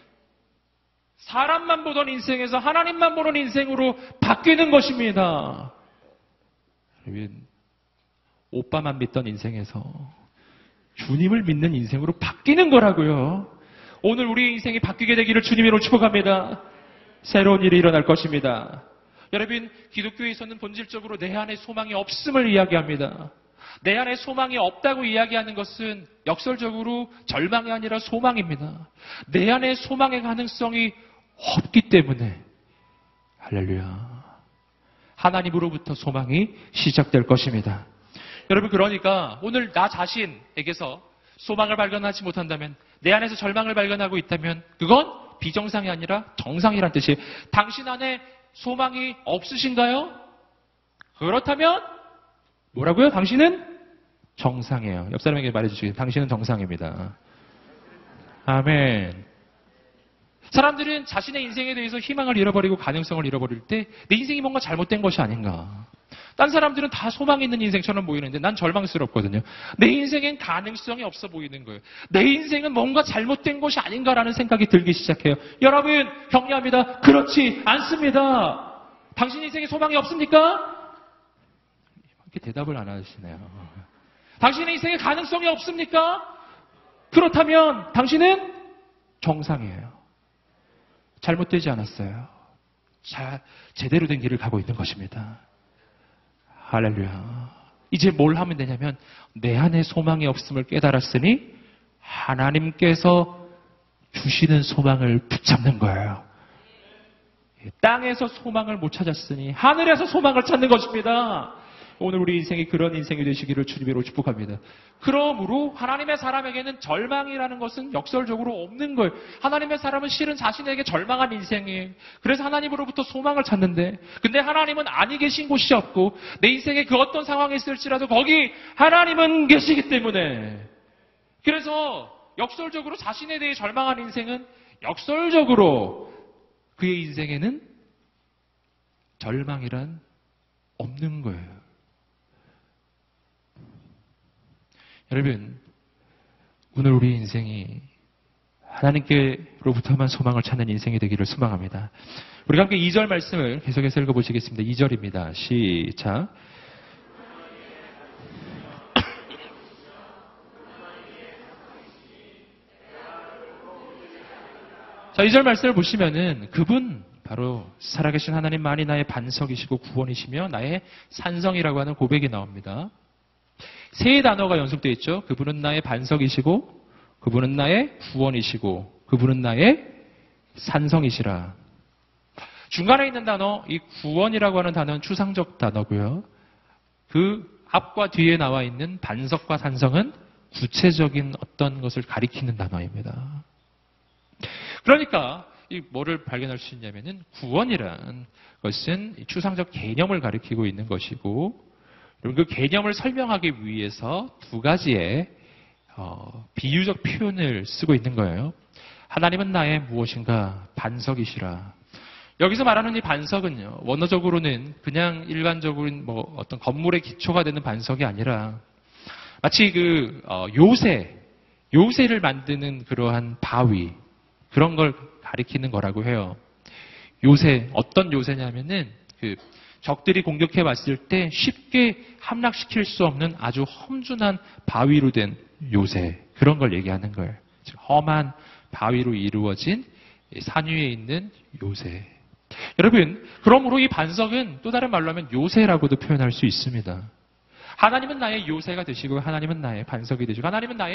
사람만 보던 인생에서 하나님만 보는 인생으로 바뀌는 것입니다. 여러분, 오빠만 믿던 인생에서 주님을 믿는 인생으로 바뀌는 거라고요. 오늘 우리의 인생이 바뀌게 되기를 주님으로 축복합니다. 새로운 일이 일어날 것입니다. 여러분, 기독교에서는 본질적으로 내 안에 소망이 없음을 이야기합니다. 내 안에 소망이 없다고 이야기하는 것은 역설적으로 절망이 아니라 소망입니다. 내 안에 소망의 가능성이 없기 때문에 할렐루야, 하나님으로부터 소망이 시작될 것입니다. 여러분, 그러니까 오늘 나 자신에게서 소망을 발견하지 못한다면, 내 안에서 절망을 발견하고 있다면 그건 비정상이 아니라 정상이란 뜻이에요. 당신 안에 소망이 없으신가요? 그렇다면 뭐라고요? 당신은 정상이에요. 옆 사람에게 말해주시겠어요? 당신은 정상입니다. 아멘. 사람들은 자신의 인생에 대해서 희망을 잃어버리고 가능성을 잃어버릴 때 내 인생이 뭔가 잘못된 것이 아닌가. 딴 사람들은 다 소망이 있는 인생처럼 보이는데 난 절망스럽거든요. 내 인생엔 가능성이 없어 보이는 거예요. 내 인생은 뭔가 잘못된 것이 아닌가라는 생각이 들기 시작해요. 여러분, 격려합니다. 그렇지 않습니다. 당신 인생에 소망이 없습니까? 이렇게 대답을 안 하시네요. 당신의 인생에 가능성이 없습니까? 그렇다면 당신은 정상이에요. 잘못되지 않았어요. 자, 제대로 된 길을 가고 있는 것입니다. 할렐루야. 이제 뭘 하면 되냐면 내 안에 소망이 없음을 깨달았으니 하나님께서 주시는 소망을 붙잡는 거예요. 땅에서 소망을 못 찾았으니 하늘에서 소망을 찾는 것입니다. 오늘 우리 인생이 그런 인생이 되시기를 주님으로 축복합니다. 그러므로 하나님의 사람에게는 절망이라는 것은 역설적으로 없는 거예요. 하나님의 사람은 실은 자신에게 절망한 인생이에요. 그래서 하나님으로부터 소망을 찾는데, 근데 하나님은 아니 계신 곳이 없고 내 인생에 그 어떤 상황이 있을지라도 거기 하나님은 계시기 때문에, 그래서 역설적으로 자신에 대해 절망한 인생은 역설적으로 그의 인생에는 절망이란 없는 거예요. 여러분, 오늘 우리 인생이 하나님께로부터만 소망을 찾는 인생이 되기를 소망합니다. 우리가 함께 이 절 말씀을 계속해서 읽어보시겠습니다. 이 절입니다. 시작. 자, 이 절 말씀을 보시면은 그분 바로 살아계신 하나님만이 나의 반석이시고 구원이시며 나의 산성이라고 하는 고백이 나옵니다. 세 단어가 연속되어 있죠. 그분은 나의 반석이시고, 그분은 나의 구원이시고, 그분은 나의 산성이시라. 중간에 있는 단어, 이 구원이라고 하는 단어는 추상적 단어고요. 그 앞과 뒤에 나와 있는 반석과 산성은 구체적인 어떤 것을 가리키는 단어입니다. 그러니까 이 뭐를 발견할 수 있냐면은 구원이란 것은 추상적 개념을 가리키고 있는 것이고, 그 개념을 설명하기 위해서 두 가지의 어, 비유적 표현을 쓰고 있는 거예요. 하나님은 나의 무엇인가 반석이시라. 여기서 말하는 이 반석은요, 원어적으로는 그냥 일반적으로 뭐 어떤 건물의 기초가 되는 반석이 아니라 마치 그 어, 요새, 요새를 만드는 그러한 바위, 그런 걸 가리키는 거라고 해요. 요새, 어떤 요새냐면은 그 적들이 공격해 왔을 때 쉽게 함락시킬 수 없는 아주 험준한 바위로 된 요새, 그런 걸 얘기하는 거예요. 즉 험한 바위로 이루어진 산 위에 있는 요새. 여러분, 그러므로 이 반석은 또 다른 말로 하면 요새라고도 표현할 수 있습니다. 하나님은 나의 요새가 되시고 하나님은 나의 반석이 되시고 하나님은 나의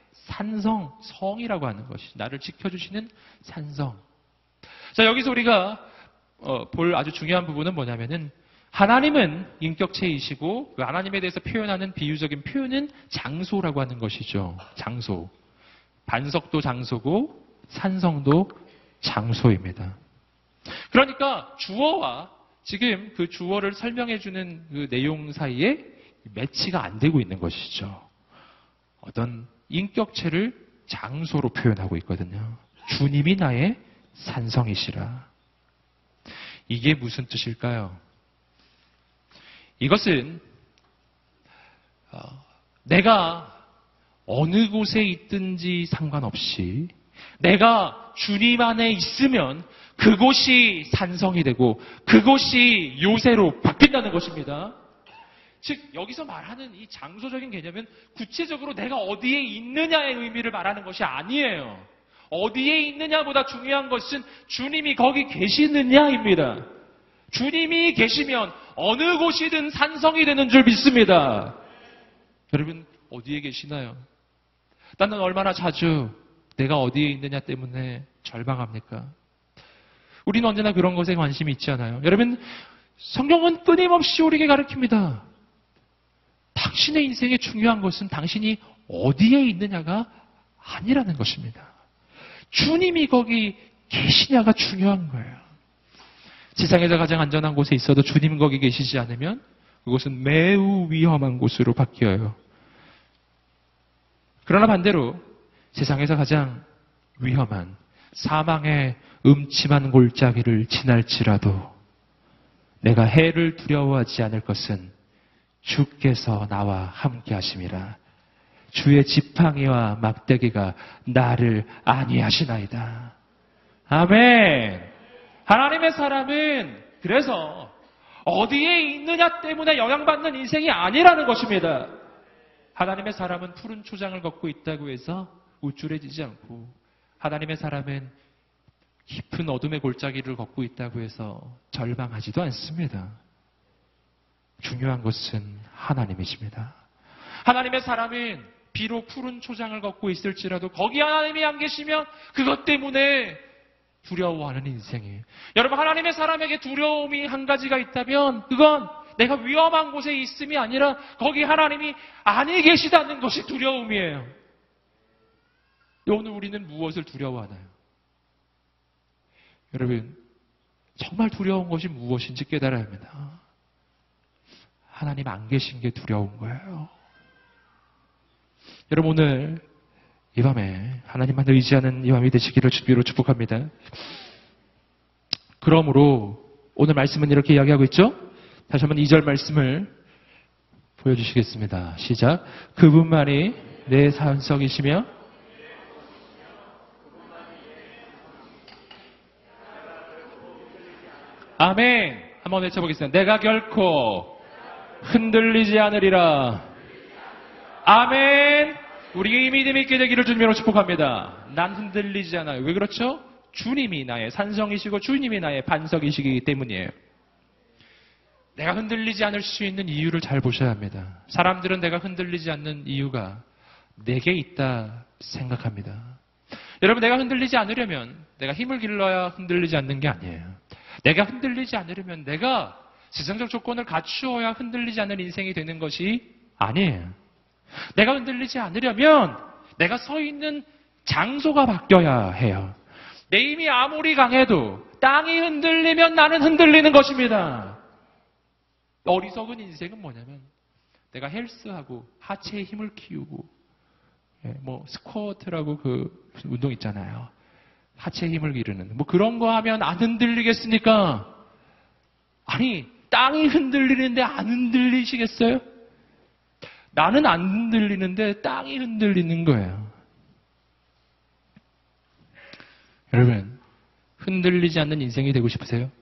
산성, 성이라고 하는 것이 나를 지켜주시는 산성. 자, 여기서 우리가 어, 볼 아주 중요한 부분은 뭐냐면은 하나님은 인격체이시고 그 하나님에 대해서 표현하는 비유적인 표현은 장소라고 하는 것이죠. 장소. 반석도 장소고 산성도 장소입니다. 그러니까 주어와 지금 그 주어를 설명해주는 그 내용 사이에 매치가 안 되고 있는 것이죠. 어떤 인격체를 장소로 표현하고 있거든요. 주님이 나의 산성이시라. 이게 무슨 뜻일까요? 이것은 어, 내가 어느 곳에 있든지 상관없이 내가 주님 안에 있으면 그곳이 산성이 되고 그곳이 요새로 바뀐다는 것입니다. 즉 여기서 말하는 이 장소적인 개념은 구체적으로 내가 어디에 있느냐의 의미를 말하는 것이 아니에요. 어디에 있느냐보다 중요한 것은 주님이 거기 계시느냐입니다. 주님이 계시면 어느 곳이든 산성이 되는 줄 믿습니다. 여러분 어디에 계시나요? 나는 얼마나 자주 내가 어디에 있느냐 때문에 절망합니까? 우리는 언제나 그런 것에 관심이 있지 않아요? 여러분 성경은 끊임없이 우리에게 가르칩니다. 당신의 인생에 중요한 것은 당신이 어디에 있느냐가 아니라는 것입니다. 주님이 거기 계시냐가 중요한 거예요. 세상에서 가장 안전한 곳에 있어도 주님 거기 계시지 않으면 그곳은 매우 위험한 곳으로 바뀌어요. 그러나 반대로 세상에서 가장 위험한 사망의 음침한 골짜기를 지날지라도 내가 해를 두려워하지 않을 것은 주께서 나와 함께 하심이라. 주의 지팡이와 막대기가 나를 안위하시나이다. 아멘. 하나님의 사람은 그래서 어디에 있느냐 때문에 영향받는 인생이 아니라는 것입니다. 하나님의 사람은 푸른 초장을 걷고 있다고 해서 우쭐해지지 않고, 하나님의 사람은 깊은 어둠의 골짜기를 걷고 있다고 해서 절망하지도 않습니다. 중요한 것은 하나님이십니다. 하나님의 사람은 비록 푸른 초장을 걷고 있을지라도 거기 하나님이 안 계시면 그것 때문에 두려워하는 인생이에요. 여러분, 하나님의 사람에게 두려움이 한 가지가 있다면 그건 내가 위험한 곳에 있음이 아니라 거기 하나님이 아니 계시다는 것이 두려움이에요. 오늘 우리는 무엇을 두려워하나요? 여러분, 정말 두려운 것이 무엇인지 깨달아야 합니다. 하나님 안 계신 게 두려운 거예요. 여러분, 오늘 이 밤에 하나님만 의지하는 이 밤이 되시기를 주님으로 축복합니다. 그러므로 오늘 말씀은 이렇게 이야기하고 있죠? 다시 한번 이 절 말씀을 보여주시겠습니다. 시작. 그분만이 내 산성이시며 아멘. 한번 외쳐보겠습니다. 내가 결코 흔들리지 않으리라. 아멘. 우리의 이 믿음이 있게 되기를 주님으로 축복합니다. 난 흔들리지 않아요. 왜 그렇죠? 주님이 나의 산성이시고 주님이 나의 반석이시기 때문이에요. 내가 흔들리지 않을 수 있는 이유를 잘 보셔야 합니다. 사람들은 내가 흔들리지 않는 이유가 내게 있다 생각합니다. 여러분, 내가 흔들리지 않으려면 내가 힘을 길러야 흔들리지 않는 게 아니에요. 내가 흔들리지 않으려면 내가 세상적 조건을 갖추어야 흔들리지 않는 인생이 되는 것이 아니에요. 내가 흔들리지 않으려면 내가 서 있는 장소가 바뀌어야 해요. 내 힘이 아무리 강해도 땅이 흔들리면 나는 흔들리는 것입니다. 어리석은 인생은 뭐냐면 내가 헬스하고 하체의 힘을 키우고, 뭐 스쿼트라고 그 무슨 운동 있잖아요. 하체의 힘을 기르는 뭐 그런 거 하면 안 흔들리겠습니까? 아니, 땅이 흔들리는데 안 흔들리시겠어요? 나는 안 흔들리는데 땅이 흔들리는 거예요. 여러분, 흔들리지 않는 인생이 되고 싶으세요?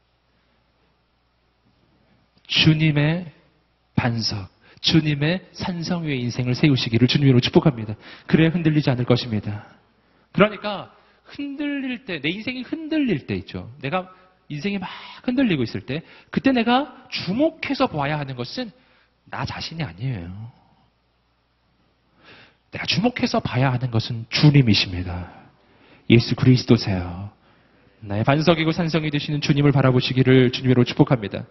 주님의 반석, 주님의 산성 위에 인생을 세우시기를 주님으로 축복합니다. 그래야 흔들리지 않을 것입니다. 그러니까 흔들릴 때, 내 인생이 흔들릴 때 있죠. 내가 인생이 막 흔들리고 있을 때, 그때 내가 주목해서 봐야 하는 것은 나 자신이 아니에요. 내가 주목해서 봐야 하는 것은 주님이십니다. 예수 그리스도세요. 나의 반석이고 산성이 되시는 주님을 바라보시기를 주님으로 축복합니다.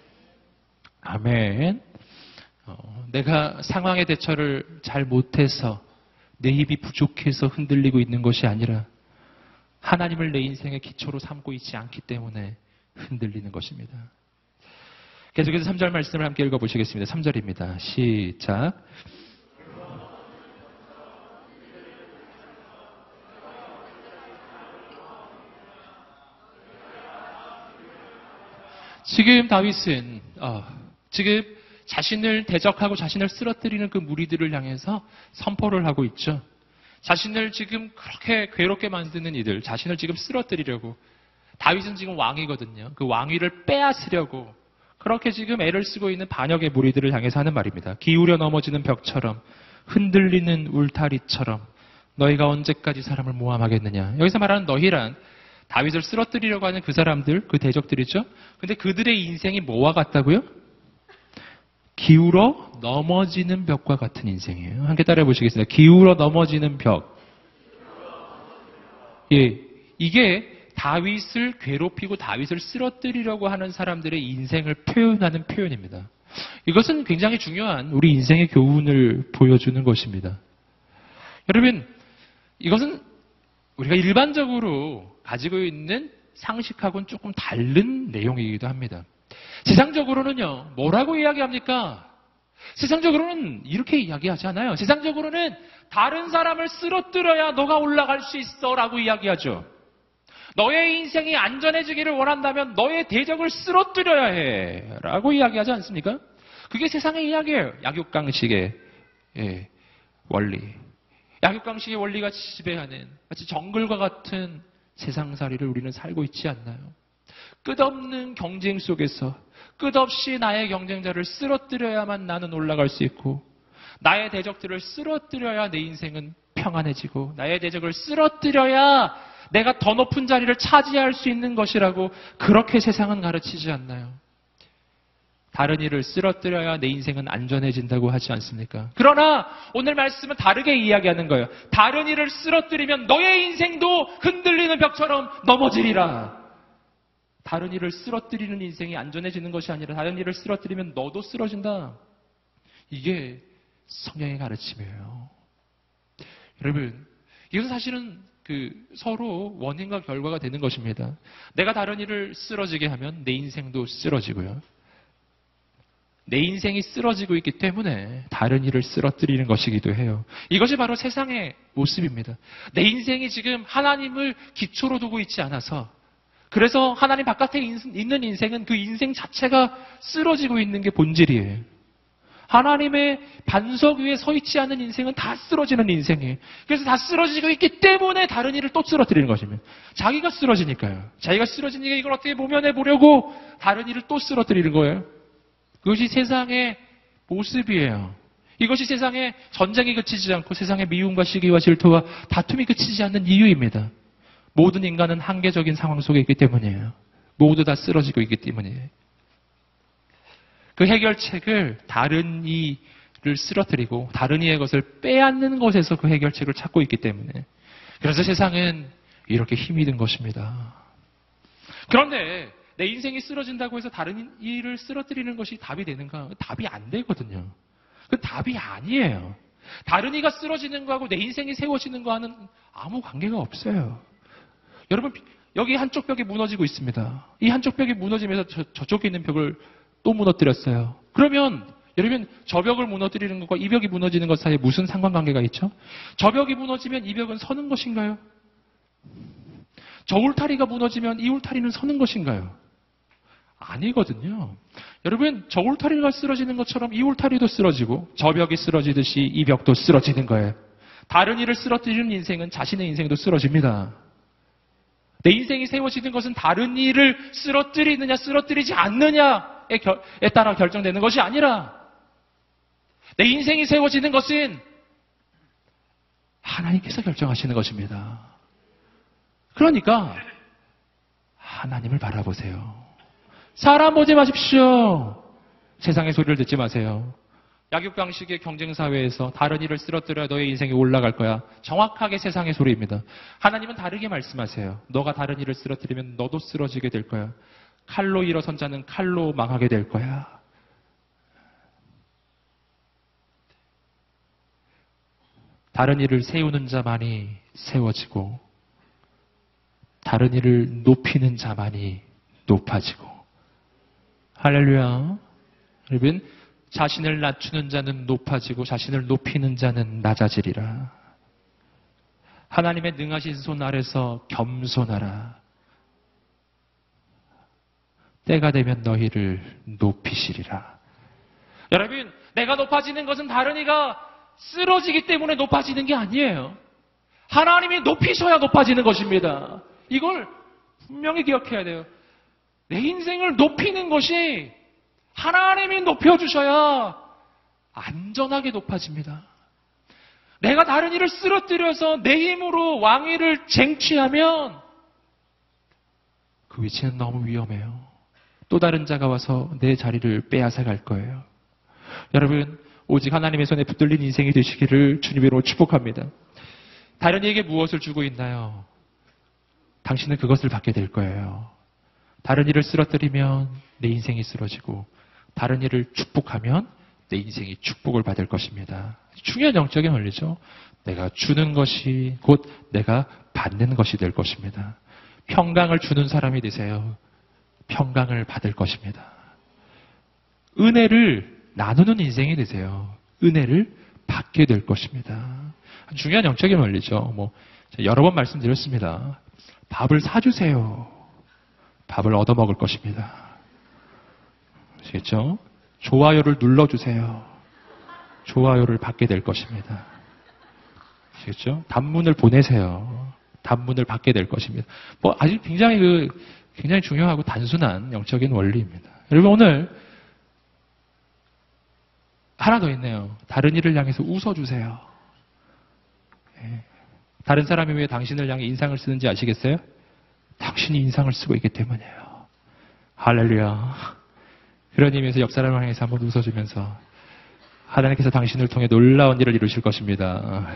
아멘. 어, 내가 상황의 대처를 잘 못해서 내 힘이 부족해서 흔들리고 있는 것이 아니라 하나님을 내 인생의 기초로 삼고 있지 않기 때문에 흔들리는 것입니다. 계속해서 삼 절 말씀을 함께 읽어보시겠습니다. 삼 절입니다. 시작. 지금 다윗은 어, 지금 자신을 대적하고 자신을 쓰러뜨리는 그 무리들을 향해서 선포를 하고 있죠. 자신을 지금 그렇게 괴롭게 만드는 이들, 자신을 지금 쓰러뜨리려고. 다윗은 지금 왕이거든요. 그 왕위를 빼앗으려고 그렇게 지금 애를 쓰고 있는 반역의 무리들을 향해서 하는 말입니다. 기울여 넘어지는 벽처럼, 흔들리는 울타리처럼 너희가 언제까지 사람을 모함하겠느냐. 여기서 말하는 너희란 다윗을 쓰러뜨리려고 하는 그 사람들, 그 대적들이죠. 근데 그들의 인생이 뭐와 같다고요? 기울어 넘어지는 벽과 같은 인생이에요. 함께 따라해 보시겠습니다. 기울어 넘어지는 벽. 예, 이게 다윗을 괴롭히고 다윗을 쓰러뜨리려고 하는 사람들의 인생을 표현하는 표현입니다. 이것은 굉장히 중요한 우리 인생의 교훈을 보여주는 것입니다. 여러분, 이것은 우리가 일반적으로 가지고 있는 상식하고는 조금 다른 내용이기도 합니다. 세상적으로는요, 뭐라고 이야기합니까? 세상적으로는 이렇게 이야기하지 않아요. 세상적으로는 다른 사람을 쓰러뜨려야 너가 올라갈 수 있어 라고 이야기하죠. 너의 인생이 안전해지기를 원한다면 너의 대적을 쓰러뜨려야 해 라고 이야기하지 않습니까? 그게 세상의 이야기예요. 약육강식의 예, 원리. 약육강식의 원리가 지배하는 마치 정글과 같은 세상살이를 우리는 살고 있지 않나요? 끝없는 경쟁 속에서 끝없이 나의 경쟁자를 쓰러뜨려야만 나는 올라갈 수 있고 나의 대적들을 쓰러뜨려야 내 인생은 평안해지고 나의 대적을 쓰러뜨려야 내가 더 높은 자리를 차지할 수 있는 것이라고 그렇게 세상은 가르치지 않나요? 다른 일을 쓰러뜨려야 내 인생은 안전해진다고 하지 않습니까? 그러나 오늘 말씀은 다르게 이야기하는 거예요. 다른 일을 쓰러뜨리면 너의 인생도 흔들리는 벽처럼 넘어지리라. 다른 일을 쓰러뜨리는 인생이 안전해지는 것이 아니라 다른 일을 쓰러뜨리면 너도 쓰러진다. 이게 성경의 가르침이에요. 여러분, 이것은 사실은 그 서로 원인과 결과가 되는 것입니다. 내가 다른 일을 쓰러지게 하면 내 인생도 쓰러지고요. 내 인생이 쓰러지고 있기 때문에 다른 일을 쓰러뜨리는 것이기도 해요. 이것이 바로 세상의 모습입니다. 내 인생이 지금 하나님을 기초로 두고 있지 않아서 그래서 하나님 바깥에 있는 인생은 그 인생 자체가 쓰러지고 있는 게 본질이에요. 하나님의 반석 위에 서 있지 않은 인생은 다 쓰러지는 인생이에요. 그래서 다 쓰러지고 있기 때문에 다른 일을 또 쓰러뜨리는 것입니다. 자기가 쓰러지니까요. 자기가 쓰러지니까 이걸 어떻게 모면해 보려고 다른 일을 또 쓰러뜨리는 거예요. 그것이 세상의 모습이에요. 이것이 세상의 전쟁이 그치지 않고 세상의 미움과 시기와 질투와 다툼이 그치지 않는 이유입니다. 모든 인간은 한계적인 상황 속에 있기 때문이에요. 모두 다 쓰러지고 있기 때문이에요. 그 해결책을 다른 이를 쓰러뜨리고 다른 이의 것을 빼앗는 것에서 그 해결책을 찾고 있기 때문에 그래서 세상은 이렇게 힘이 든 것입니다. 그런데 내 인생이 쓰러진다고 해서 다른 이를 쓰러뜨리는 것이 답이 되는가? 답이 안 되거든요. 그 답이 아니에요. 다른 이가 쓰러지는 거하고 내 인생이 세워지는 거와는 아무 관계가 없어요. 여러분, 여기 한쪽 벽이 무너지고 있습니다. 이 한쪽 벽이 무너지면서 저, 저쪽에 있는 벽을 또 무너뜨렸어요. 그러면 여러분, 저 벽을 무너뜨리는 것과 이 벽이 무너지는 것 사이에 무슨 상관관계가 있죠? 저 벽이 무너지면 이 벽은 서는 것인가요? 저 울타리가 무너지면 이 울타리는 서는 것인가요? 아니거든요. 여러분, 저 울타리가 쓰러지는 것처럼 이 울타리도 쓰러지고 저 벽이 쓰러지듯이 이 벽도 쓰러지는 거예요. 다른 일을 쓰러뜨리는 인생은 자신의 인생도 쓰러집니다. 내 인생이 세워지는 것은 다른 일을 쓰러뜨리느냐 쓰러뜨리지 않느냐에 결, 에 따라 결정되는 것이 아니라 내 인생이 세워지는 것은 하나님께서 결정하시는 것입니다. 그러니까 하나님을 바라보세요. 사람 보지 마십시오. 세상의 소리를 듣지 마세요. 약육강식의 경쟁사회에서 다른 일을 쓰러뜨려 너의 인생이 올라갈 거야. 정확하게 세상의 소리입니다. 하나님은 다르게 말씀하세요. 너가 다른 일을 쓰러뜨리면 너도 쓰러지게 될 거야. 칼로 일어선 자는 칼로 망하게 될 거야. 다른 일을 세우는 자만이 세워지고 다른 일을 높이는 자만이 높아지고. 할렐루야. 여러분, 자신을 낮추는 자는 높아지고 자신을 높이는 자는 낮아지리라. 하나님의 능하신 손 아래서 겸손하라. 때가 되면 너희를 높이시리라. 여러분, 내가 높아지는 것은 다른 이가 쓰러지기 때문에 높아지는 게 아니에요. 하나님이 높이셔야 높아지는 것입니다. 이걸 분명히 기억해야 돼요. 내 인생을 높이는 것이 하나님이 높여주셔야 안전하게 높아집니다. 내가 다른 일을 쓰러뜨려서 내 힘으로 왕위를 쟁취하면 그 위치는 너무 위험해요. 또 다른 자가 와서 내 자리를 빼앗아 갈 거예요. 여러분, 오직 하나님의 손에 붙들린 인생이 되시기를 주님으로 축복합니다. 다른 이에게 무엇을 주고 있나요? 당신은 그것을 받게 될 거예요. 다른 일을 쓰러뜨리면 내 인생이 쓰러지고 다른 일을 축복하면 내 인생이 축복을 받을 것입니다. 중요한 영적인 원리죠. 내가 주는 것이 곧 내가 받는 것이 될 것입니다. 평강을 주는 사람이 되세요. 평강을 받을 것입니다. 은혜를 나누는 인생이 되세요. 은혜를 받게 될 것입니다. 중요한 영적인 원리죠. 뭐 여러 번 말씀드렸습니다. 밥을 사주세요. 밥을 얻어먹을 것입니다. 아시겠죠? 좋아요를 눌러주세요. 좋아요를 받게 될 것입니다. 아시겠죠? 단문을 보내세요. 단문을 받게 될 것입니다. 뭐 아주 굉장히 그 굉장히 중요하고 단순한 영적인 원리입니다. 여러분, 오늘 하나 더 있네요. 다른 일을 향해서 웃어주세요. 예. 다른 사람이 왜 당신을 향해 인상을 쓰는지 아시겠어요? 당신이 인상을 쓰고 있기 때문이에요. 할렐루야. 그런 의미에서 옆 사람을 향해서 한번 웃어주면서 하나님께서 당신을 통해 놀라운 일을 이루실 것입니다.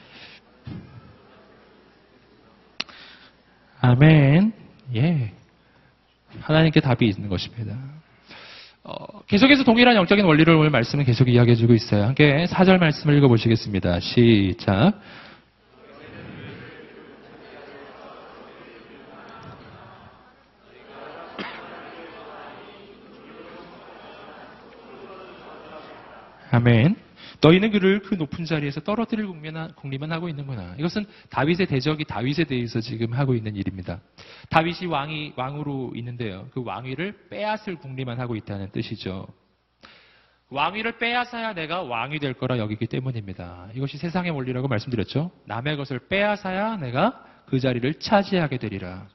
아멘. 예. 하나님께 답이 있는 것입니다. 어, 계속해서 동일한 영적인 원리를 오늘 말씀은 계속 이야기해주고 있어요. 함께 사 절 말씀을 읽어보시겠습니다. 시작. 아멘. 너희는 그를 그 높은 자리에서 떨어뜨릴 궁리만 하고 있는구나. 이것은 다윗의 대적이 다윗에 대해서 지금 하고 있는 일입니다. 다윗이 왕이, 왕으로 있는데요. 그 왕위를 빼앗을 궁리만 하고 있다는 뜻이죠. 왕위를 빼앗아야 내가 왕이 될 거라 여기기 때문입니다. 이것이 세상의 원리라고 말씀드렸죠. 남의 것을 빼앗아야 내가 그 자리를 차지하게 되리라.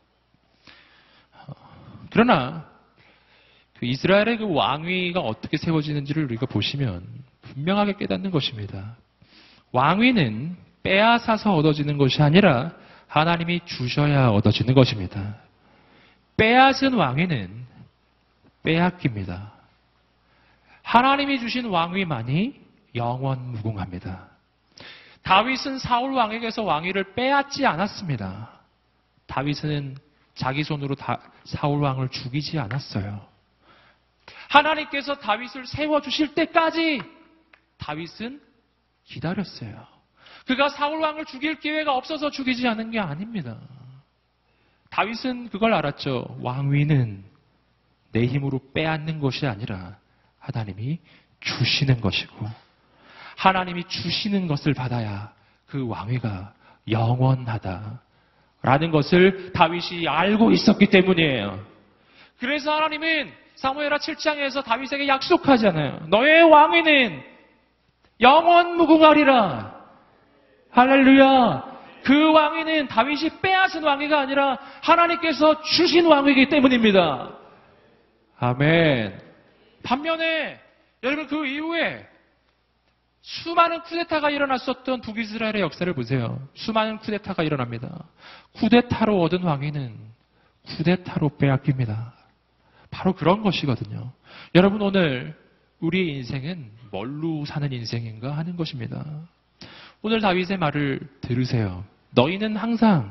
그러나 그 이스라엘의 그 왕위가 어떻게 세워지는지를 우리가 보시면 분명하게 깨닫는 것입니다. 왕위는 빼앗아서 얻어지는 것이 아니라 하나님이 주셔야 얻어지는 것입니다. 빼앗은 왕위는 빼앗깁니다. 하나님이 주신 왕위만이 영원 무궁합니다. 다윗은 사울 왕에게서 왕위를 빼앗지 않았습니다. 다윗은 자기 손으로 다, 사울 왕을 죽이지 않았어요. 하나님께서 다윗을 세워주실 때까지 다윗은 기다렸어요. 그가 사울 왕을 죽일 기회가 없어서 죽이지 않은 게 아닙니다. 다윗은 그걸 알았죠. 왕위는 내 힘으로 빼앗는 것이 아니라 하나님이 주시는 것이고 하나님이 주시는 것을 받아야 그 왕위가 영원하다라는 것을 다윗이 알고 있었기 때문이에요. 그래서 하나님은 사무엘하 칠 장에서 다윗에게 약속하잖아요. 너의 왕위는 영원 무궁하리라. 할렐루야. 그 왕위는 다윗이 빼앗은 왕위가 아니라 하나님께서 주신 왕위이기 때문입니다. 아멘. 반면에 여러분 그 이후에 수많은 쿠데타가 일어났었던 북이스라엘의 역사를 보세요. 수많은 쿠데타가 일어납니다. 쿠데타로 얻은 왕위는 쿠데타로 빼앗깁니다. 바로 그런 것이거든요. 여러분 오늘 우리의 인생은 뭘로 사는 인생인가 하는 것입니다. 오늘 다윗의 말을 들으세요. 너희는 항상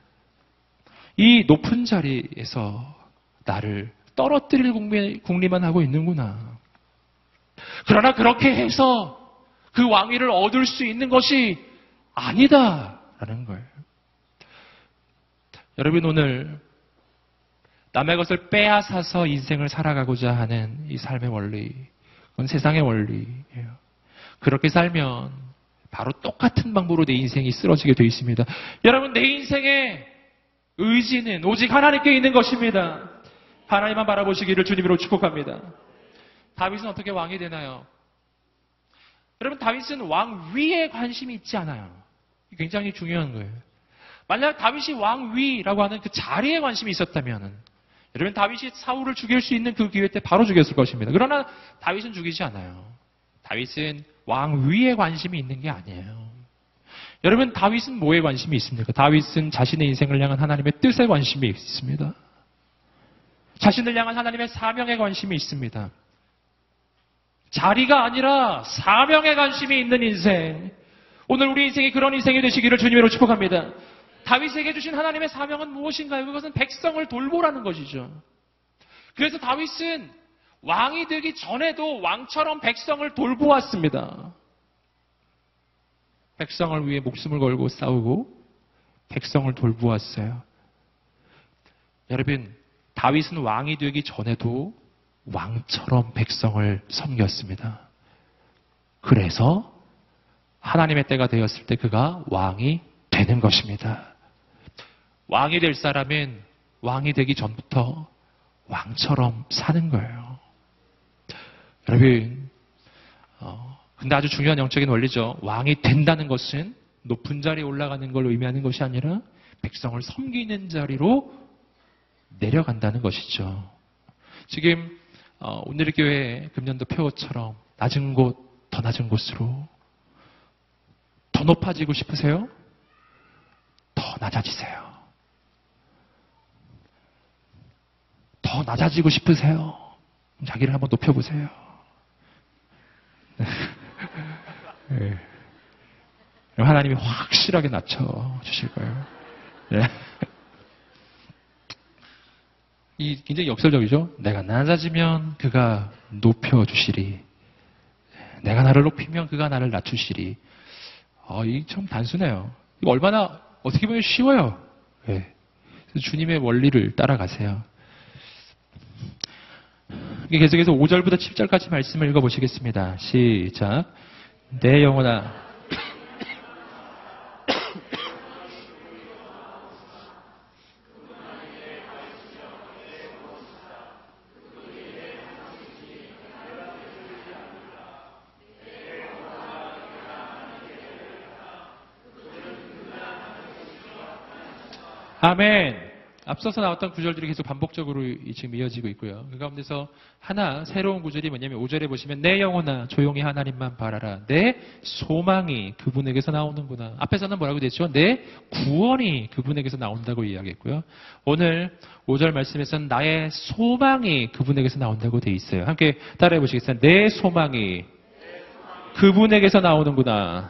이 높은 자리에서 나를 떨어뜨릴 궁리만 하고 있는구나. 그러나 그렇게 해서 그 왕위를 얻을 수 있는 것이 아니다라는 거예요. 여러분, 오늘 남의 것을 빼앗아서 인생을 살아가고자 하는 이 삶의 원리, 그건 세상의 원리예요. 그렇게 살면 바로 똑같은 방법으로 내 인생이 쓰러지게 되어 있습니다. 여러분, 내 인생의 의지는 오직 하나님께 있는 것입니다. 하나님만 바라보시기를 주님으로 축복합니다. 다윗은 어떻게 왕이 되나요? 여러분, 다윗은 왕 위에 관심이 있지 않아요. 굉장히 중요한 거예요. 만약 다윗이 왕 위라고 하는 그 자리에 관심이 있었다면, 여러분, 다윗이 사울을 죽일 수 있는 그 기회 때 바로 죽였을 것입니다. 그러나 다윗은 죽이지 않아요. 다윗은 왕 위에 관심이 있는 게 아니에요. 여러분, 다윗은 뭐에 관심이 있습니까? 다윗은 자신의 인생을 향한 하나님의 뜻에 관심이 있습니다. 자신을 향한 하나님의 사명에 관심이 있습니다. 자리가 아니라 사명에 관심이 있는 인생. 오늘 우리 인생이 그런 인생이 되시기를 주님으로 축복합니다. 다윗에게 주신 하나님의 사명은 무엇인가요? 그것은 백성을 돌보라는 것이죠. 그래서 다윗은 왕이 되기 전에도 왕처럼 백성을 돌보았습니다. 백성을 위해 목숨을 걸고 싸우고 백성을 돌보았어요. 여러분, 다윗은 왕이 되기 전에도 왕처럼 백성을 섬겼습니다. 그래서 하나님의 때가 되었을 때 그가 왕이 되는 것입니다. 왕이 될 사람은 왕이 되기 전부터 왕처럼 사는 거예요. 여러분, 어, 근데 아주 중요한 영적인 원리죠. 왕이 된다는 것은 높은 자리에 올라가는 걸 의미하는 것이 아니라 백성을 섬기는 자리로 내려간다는 것이죠. 지금 어, 오늘의 교회 금년도 표어처럼 낮은 곳, 더 낮은 곳으로 더 높아지고 싶으세요? 더 낮아지세요. 더 낮아지고 싶으세요? 자기를 한번 높여보세요. 네. 하나님이 확실하게 낮춰주실 거예요. 네. 이 굉장히 역설적이죠? 내가 낮아지면 그가 높여주시리. 내가 나를 높이면 그가 나를 낮추시리. 아, 이게 참 단순해요. 이거 얼마나 어떻게 보면 쉬워요. 네. 주님의 원리를 따라가세요. 계속해서 오 절부터 칠 절까지 말씀을 읽어보시겠습니다. 시작. 내 영혼아, 아멘. 앞서서 나왔던 구절들이 계속 반복적으로 지금 이어지고 있고요. 그 가운데서 하나 새로운 구절이 뭐냐면 오 절에 보시면 내 영혼아 조용히 하나님만 바라라. 내 소망이 그분에게서 나오는구나. 앞에서는 뭐라고 됐죠? 내 구원이 그분에게서 나온다고 이야기했고요. 오늘 오 절 말씀에서는 나의 소망이 그분에게서 나온다고 돼 있어요. 함께 따라해 보시겠어요? 내 소망이 그분에게서 나오는구나.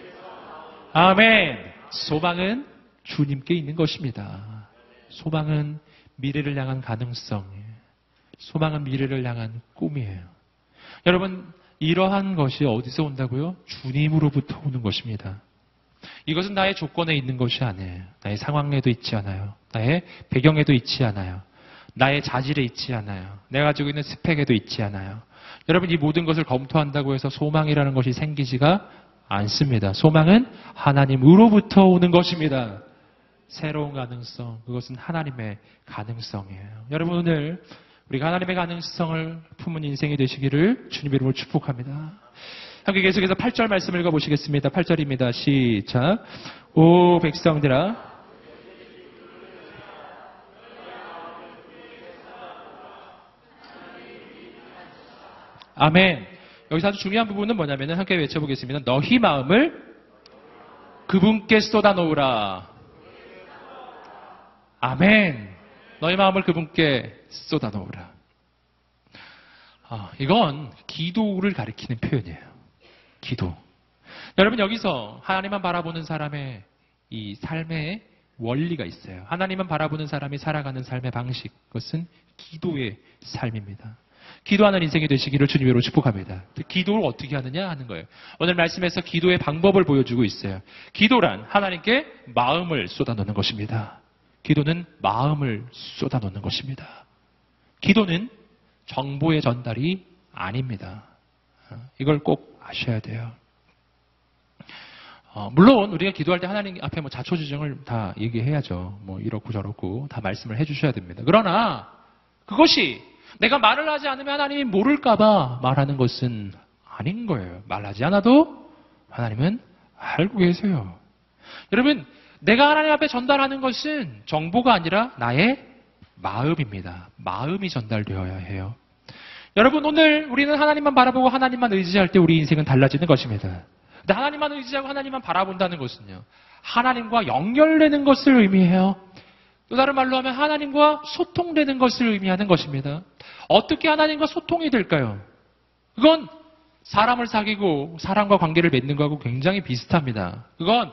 아멘. 소망은 주님께 있는 것입니다. 소망은 미래를 향한 가능성이에요. 소망은 미래를 향한 꿈이에요. 여러분, 이러한 것이 어디서 온다고요? 주님으로부터 오는 것입니다. 이것은 나의 조건에 있는 것이 아니에요. 나의 상황에도 있지 않아요. 나의 배경에도 있지 않아요. 나의 자질에 있지 않아요. 내가 가지고 있는 스펙에도 있지 않아요. 여러분, 이 모든 것을 검토한다고 해서 소망이라는 것이 생기지가 않습니다. 소망은 하나님으로부터 오는 것입니다. 새로운 가능성, 그것은 하나님의 가능성이에요. 여러분, 오늘 우리가 하나님의 가능성을 품은 인생이 되시기를 주님의 이름으로 축복합니다. 함께 계속해서 팔 절 말씀을 읽어보시겠습니다. 팔 절입니다. 시작. 오 백성들아, 아멘. 여기서 아주 중요한 부분은 뭐냐면 함께 외쳐보겠습니다. 너희 마음을 그분께 쏟아놓으라. 아멘. 너희 마음을 그분께 쏟아놓으라. 아, 이건 기도를 가리키는 표현이에요. 기도. 여러분 여기서 하나님만 바라보는 사람의 이 삶의 원리가 있어요. 하나님만 바라보는 사람이 살아가는 삶의 방식, 그것은 기도의 삶입니다. 기도하는 인생이 되시기를 주님으로 축복합니다. 기도를 어떻게 하느냐 하는 거예요. 오늘 말씀에서 기도의 방법을 보여주고 있어요. 기도란 하나님께 마음을 쏟아놓는 것입니다. 기도는 마음을 쏟아놓는 것입니다. 기도는 정보의 전달이 아닙니다. 이걸 꼭 아셔야 돼요. 어, 물론 우리가 기도할 때 하나님 앞에 뭐 자초지종을 다 얘기해야죠. 뭐 이렇고 저렇고 다 말씀을 해주셔야 됩니다. 그러나 그것이 내가 말을 하지 않으면 하나님이 모를까봐 말하는 것은 아닌 거예요. 말하지 않아도 하나님은 알고 계세요. 여러분, 내가 하나님 앞에 전달하는 것은 정보가 아니라 나의 마음입니다. 마음이 전달되어야 해요. 여러분, 오늘 우리는 하나님만 바라보고 하나님만 의지할 때 우리 인생은 달라지는 것입니다. 근데 하나님만 의지하고 하나님만 바라본다는 것은요, 하나님과 연결되는 것을 의미해요. 또 다른 말로 하면 하나님과 소통되는 것을 의미하는 것입니다. 어떻게 하나님과 소통이 될까요? 그건 사람을 사귀고 사람과 관계를 맺는 것하고 굉장히 비슷합니다. 그건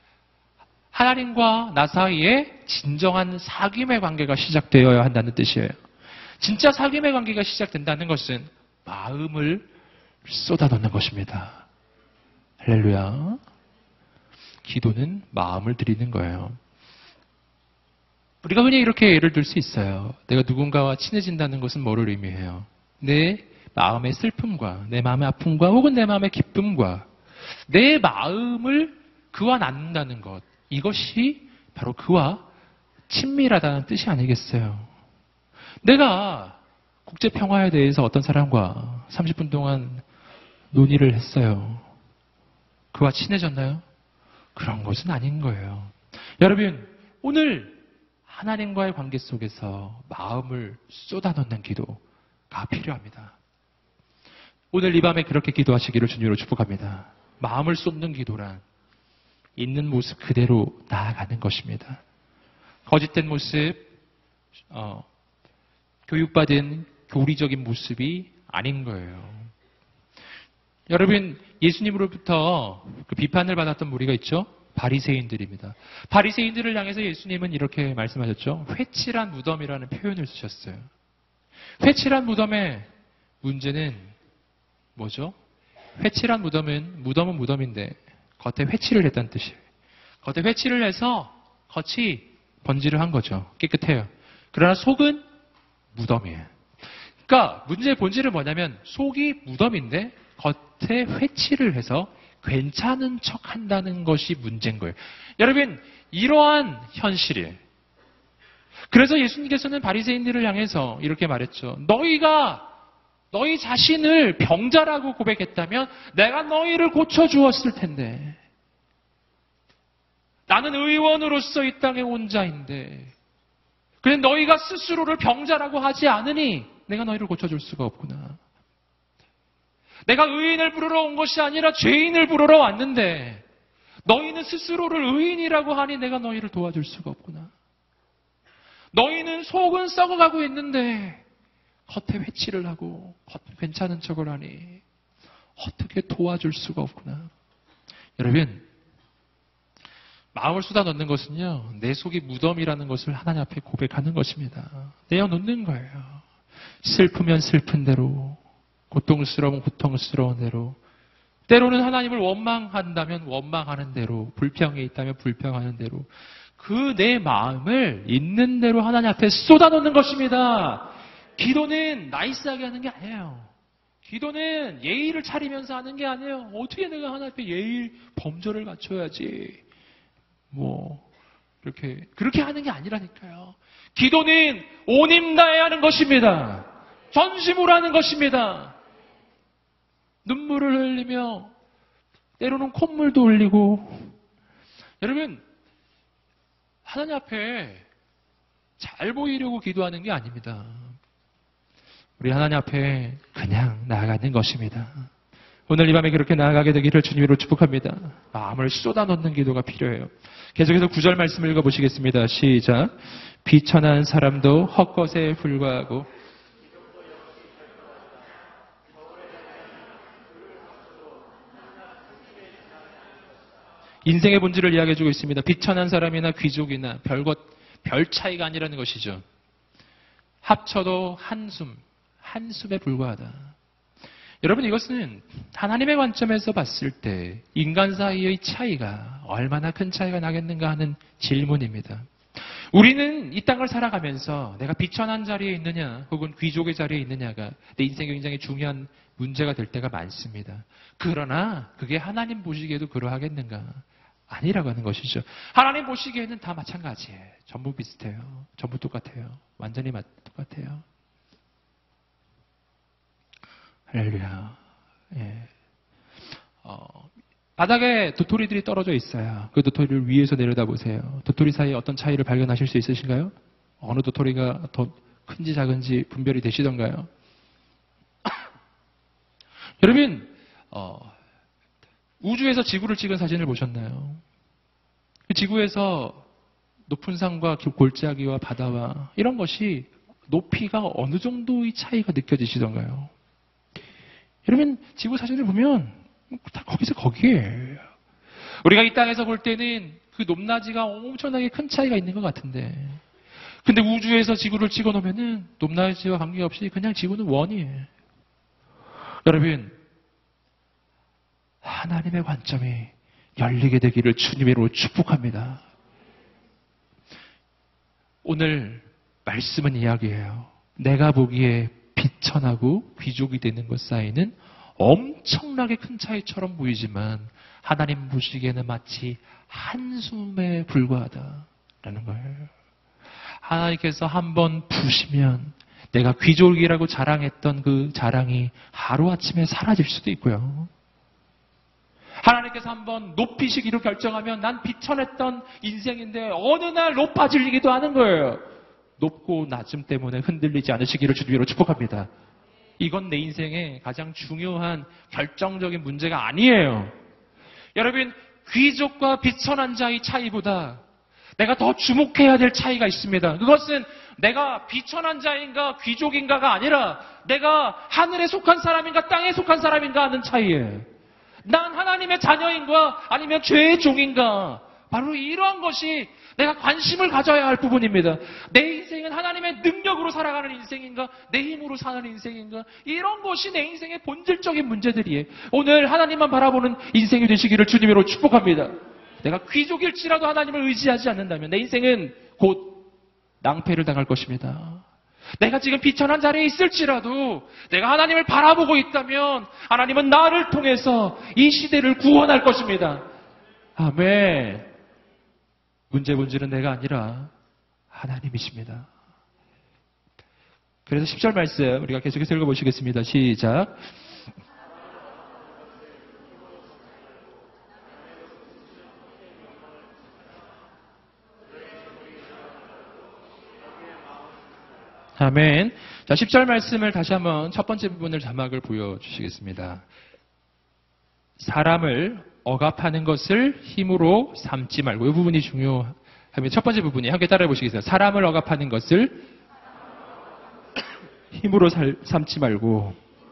하나님과 나 사이에 진정한 사귐의 관계가 시작되어야 한다는 뜻이에요. 진짜 사귐의 관계가 시작된다는 것은 마음을 쏟아넣는 것입니다. 할렐루야. 기도는 마음을 드리는 거예요. 우리가 흔히 이렇게 예를 들 수 있어요. 내가 누군가와 친해진다는 것은 뭐를 의미해요? 내 마음의 슬픔과 내 마음의 아픔과 혹은 내 마음의 기쁨과 내 마음을 그와 나눈다는 것, 이것이 바로 그와 친밀하다는 뜻이 아니겠어요? 내가 국제평화에 대해서 어떤 사람과 삼십 분 동안 논의를 했어요. 그와 친해졌나요? 그런 것은 아닌 거예요. 여러분, 오늘 하나님과의 관계 속에서 마음을 쏟아넣는 기도가 필요합니다. 오늘 이 밤에 그렇게 기도하시기를 주님으로 축복합니다. 마음을 쏟는 기도란 있는 모습 그대로 나아가는 것입니다. 거짓된 모습, 어, 교육받은 교리적인 모습이 아닌 거예요. 여러분, 예수님으로부터 그 비판을 받았던 무리가 있죠? 바리새인들입니다. 바리새인들을 향해서 예수님은 이렇게 말씀하셨죠. 회칠한 무덤이라는 표현을 쓰셨어요. 회칠한 무덤의 문제는 뭐죠? 회칠한 무덤은, 무덤은 무덤인데 겉에 회칠을 했다는 뜻이에요. 겉에 회칠을 해서 겉이 번지를 한 거죠. 깨끗해요. 그러나 속은 무덤이에요. 그러니까 문제의 본질은 뭐냐면 속이 무덤인데 겉에 회칠을 해서 괜찮은 척 한다는 것이 문제인 거예요. 여러분, 이러한 현실이에요. 그래서 예수님께서는 바리새인들을 향해서 이렇게 말했죠. 너희가 너희 자신을 병자라고 고백했다면 내가 너희를 고쳐주었을 텐데. 나는 의원으로서 이 땅에 온 자인데 그런데 너희가 스스로를 병자라고 하지 않으니 내가 너희를 고쳐줄 수가 없구나. 내가 의인을 부르러 온 것이 아니라 죄인을 부르러 왔는데 너희는 스스로를 의인이라고 하니 내가 너희를 도와줄 수가 없구나. 너희는 속은 썩어가고 있는데 겉에 회칠을 하고 겉 괜찮은 척을 하니 어떻게 도와줄 수가 없구나. 여러분, 마음을 쏟아넣는 것은요, 내 속이 무덤이라는 것을 하나님 앞에 고백하는 것입니다. 내어놓는 거예요. 슬프면 슬픈 대로, 고통스러우면 고통스러운 대로, 때로는 하나님을 원망한다면 원망하는 대로, 불평이 있다면 불평하는 대로, 그 내 마음을 있는 대로 하나님 앞에 쏟아놓는 것입니다. 기도는 나이스하게 하는 게 아니에요. 기도는 예의를 차리면서 하는 게 아니에요. 어떻게 내가 하나님 앞에 예의, 범절을 갖춰야지. 뭐 이렇게 그렇게 하는 게 아니라니까요. 기도는 온 힘 다해 하는 것입니다. 전심으로 하는 것입니다. 눈물을 흘리며 때로는 콧물도 흘리고. 여러분, 하나님 앞에 잘 보이려고 기도하는 게 아닙니다. 우리 하나님 앞에 그냥 나아가는 것입니다. 오늘 이 밤에 그렇게 나아가게 되기를 주님으로 축복합니다. 마음을 쏟아넣는 기도가 필요해요. 계속해서 구절 말씀을 읽어보시겠습니다. 시작. 비천한 사람도 헛것에 불과하고 인생의 본질을 이야기해주고 있습니다. 비천한 사람이나 귀족이나 별것, 별 차이가 아니라는 것이죠. 합쳐도 한숨, 한숨에 불과하다. 여러분, 이것은 하나님의 관점에서 봤을 때 인간 사이의 차이가 얼마나 큰 차이가 나겠는가 하는 질문입니다. 우리는 이 땅을 살아가면서 내가 비천한 자리에 있느냐 혹은 귀족의 자리에 있느냐가 내 인생에 굉장히 중요한 문제가 될 때가 많습니다. 그러나 그게 하나님 보시기에도 그러하겠는가? 아니라고 하는 것이죠. 하나님 보시기에는 다 마찬가지예요. 전부 비슷해요. 전부 똑같아요. 완전히 똑같아요. 할렐루야. 예. 어, 바닥에 도토리들이 떨어져 있어요. 그 도토리를 위에서 내려다보세요. 도토리 사이에 어떤 차이를 발견하실 수 있으신가요? 어느 도토리가 더 큰지 작은지 분별이 되시던가요? 여러분, 어, 우주에서 지구를 찍은 사진을 보셨나요? 그 지구에서 높은 산과 골짜기와 바다와 이런 것이 높이가 어느 정도의 차이가 느껴지시던가요? 여러분, 지구 사진을 보면 다 거기서 거기에요. 우리가 이 땅에서 볼 때는 그 높낮이가 엄청나게 큰 차이가 있는 것 같은데, 근데 우주에서 지구를 찍어 놓으면은 높낮이와 관계없이 그냥 지구는 원이에요. 여러분, 하나님의 관점이 열리게 되기를 주님으로 축복합니다. 오늘 말씀은 이야기해요. 내가 보기에 비천하고 귀족이 되는 것 사이는 엄청나게 큰 차이처럼 보이지만 하나님 보시기에는 마치 한숨에 불과하다라는 거예요. 하나님께서 한번 부시면 내가 귀족이라고 자랑했던 그 자랑이 하루아침에 사라질 수도 있고요. 하나님께서 한번 높이시기로 결정하면 난 비천했던 인생인데 어느 날 높아지기도 하는 거예요. 높고 낮음 때문에 흔들리지 않으시기를 주님으로 축복합니다. 이건 내 인생의 가장 중요한 결정적인 문제가 아니에요. 여러분, 귀족과 비천한 자의 차이보다 내가 더 주목해야 될 차이가 있습니다. 그것은 내가 비천한 자인가 귀족인가가 아니라 내가 하늘에 속한 사람인가 땅에 속한 사람인가 하는 차이예요. 난 하나님의 자녀인가 아니면 죄의 종인가, 바로 이러한 것이 내가 관심을 가져야 할 부분입니다. 내 인생은 하나님의 능력으로 살아가는 인생인가 내 힘으로 사는 인생인가, 이런 것이 내 인생의 본질적인 문제들이에요. 오늘 하나님만 바라보는 인생이 되시기를 주님으로 축복합니다. 내가 귀족일지라도 하나님을 의지하지 않는다면 내 인생은 곧 낭패를 당할 것입니다. 내가 지금 비천한 자리에 있을지라도 내가 하나님을 바라보고 있다면 하나님은 나를 통해서 이 시대를 구원할 것입니다. 아멘. 문제 본질은 내가 아니라 하나님이십니다. 그래서 십 절 말씀 우리가 계속해서 읽어보시겠습니다. 시작. 아멘. 자, 십 절 말씀을 다시 한번 첫 번째 부분을 자막을 보여주시겠습니다. 사람을 억압하는 것을 힘으로 삼지 말고, 이 부분이 중요하면 첫 번째 부분이 함께 따라해 보시겠습니다. 사람을 억압하는 것을 힘으로 살, 삼지 말고.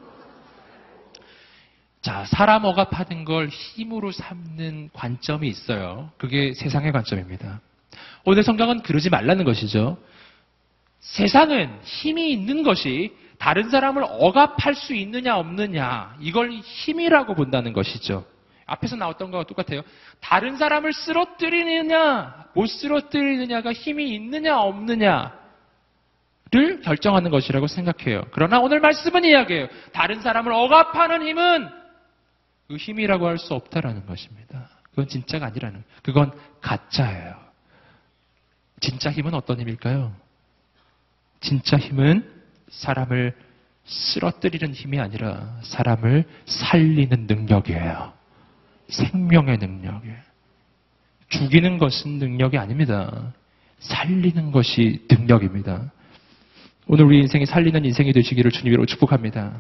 자, 사람 억압하는 걸 힘으로 삼는 관점이 있어요. 그게 세상의 관점입니다. 오늘 성경은 그러지 말라는 것이죠. 세상은 힘이 있는 것이 다른 사람을 억압할 수 있느냐 없느냐, 이걸 힘이라고 본다는 것이죠. 앞에서 나왔던 것과 똑같아요. 다른 사람을 쓰러뜨리느냐 못 쓰러뜨리느냐가 힘이 있느냐 없느냐를 결정하는 것이라고 생각해요. 그러나 오늘 말씀은 이야기해요. 다른 사람을 억압하는 힘은 그 힘이라고 할 수 없다라는 것입니다. 그건 진짜가 아니라는 거예요. 그건 가짜예요. 진짜 힘은 어떤 힘일까요? 진짜 힘은 사람을 쓰러뜨리는 힘이 아니라 사람을 살리는 능력이에요. 생명의 능력이에요. 죽이는 것은 능력이 아닙니다. 살리는 것이 능력입니다. 오늘 우리 인생이 살리는 인생이 되시기를 주님으로 축복합니다.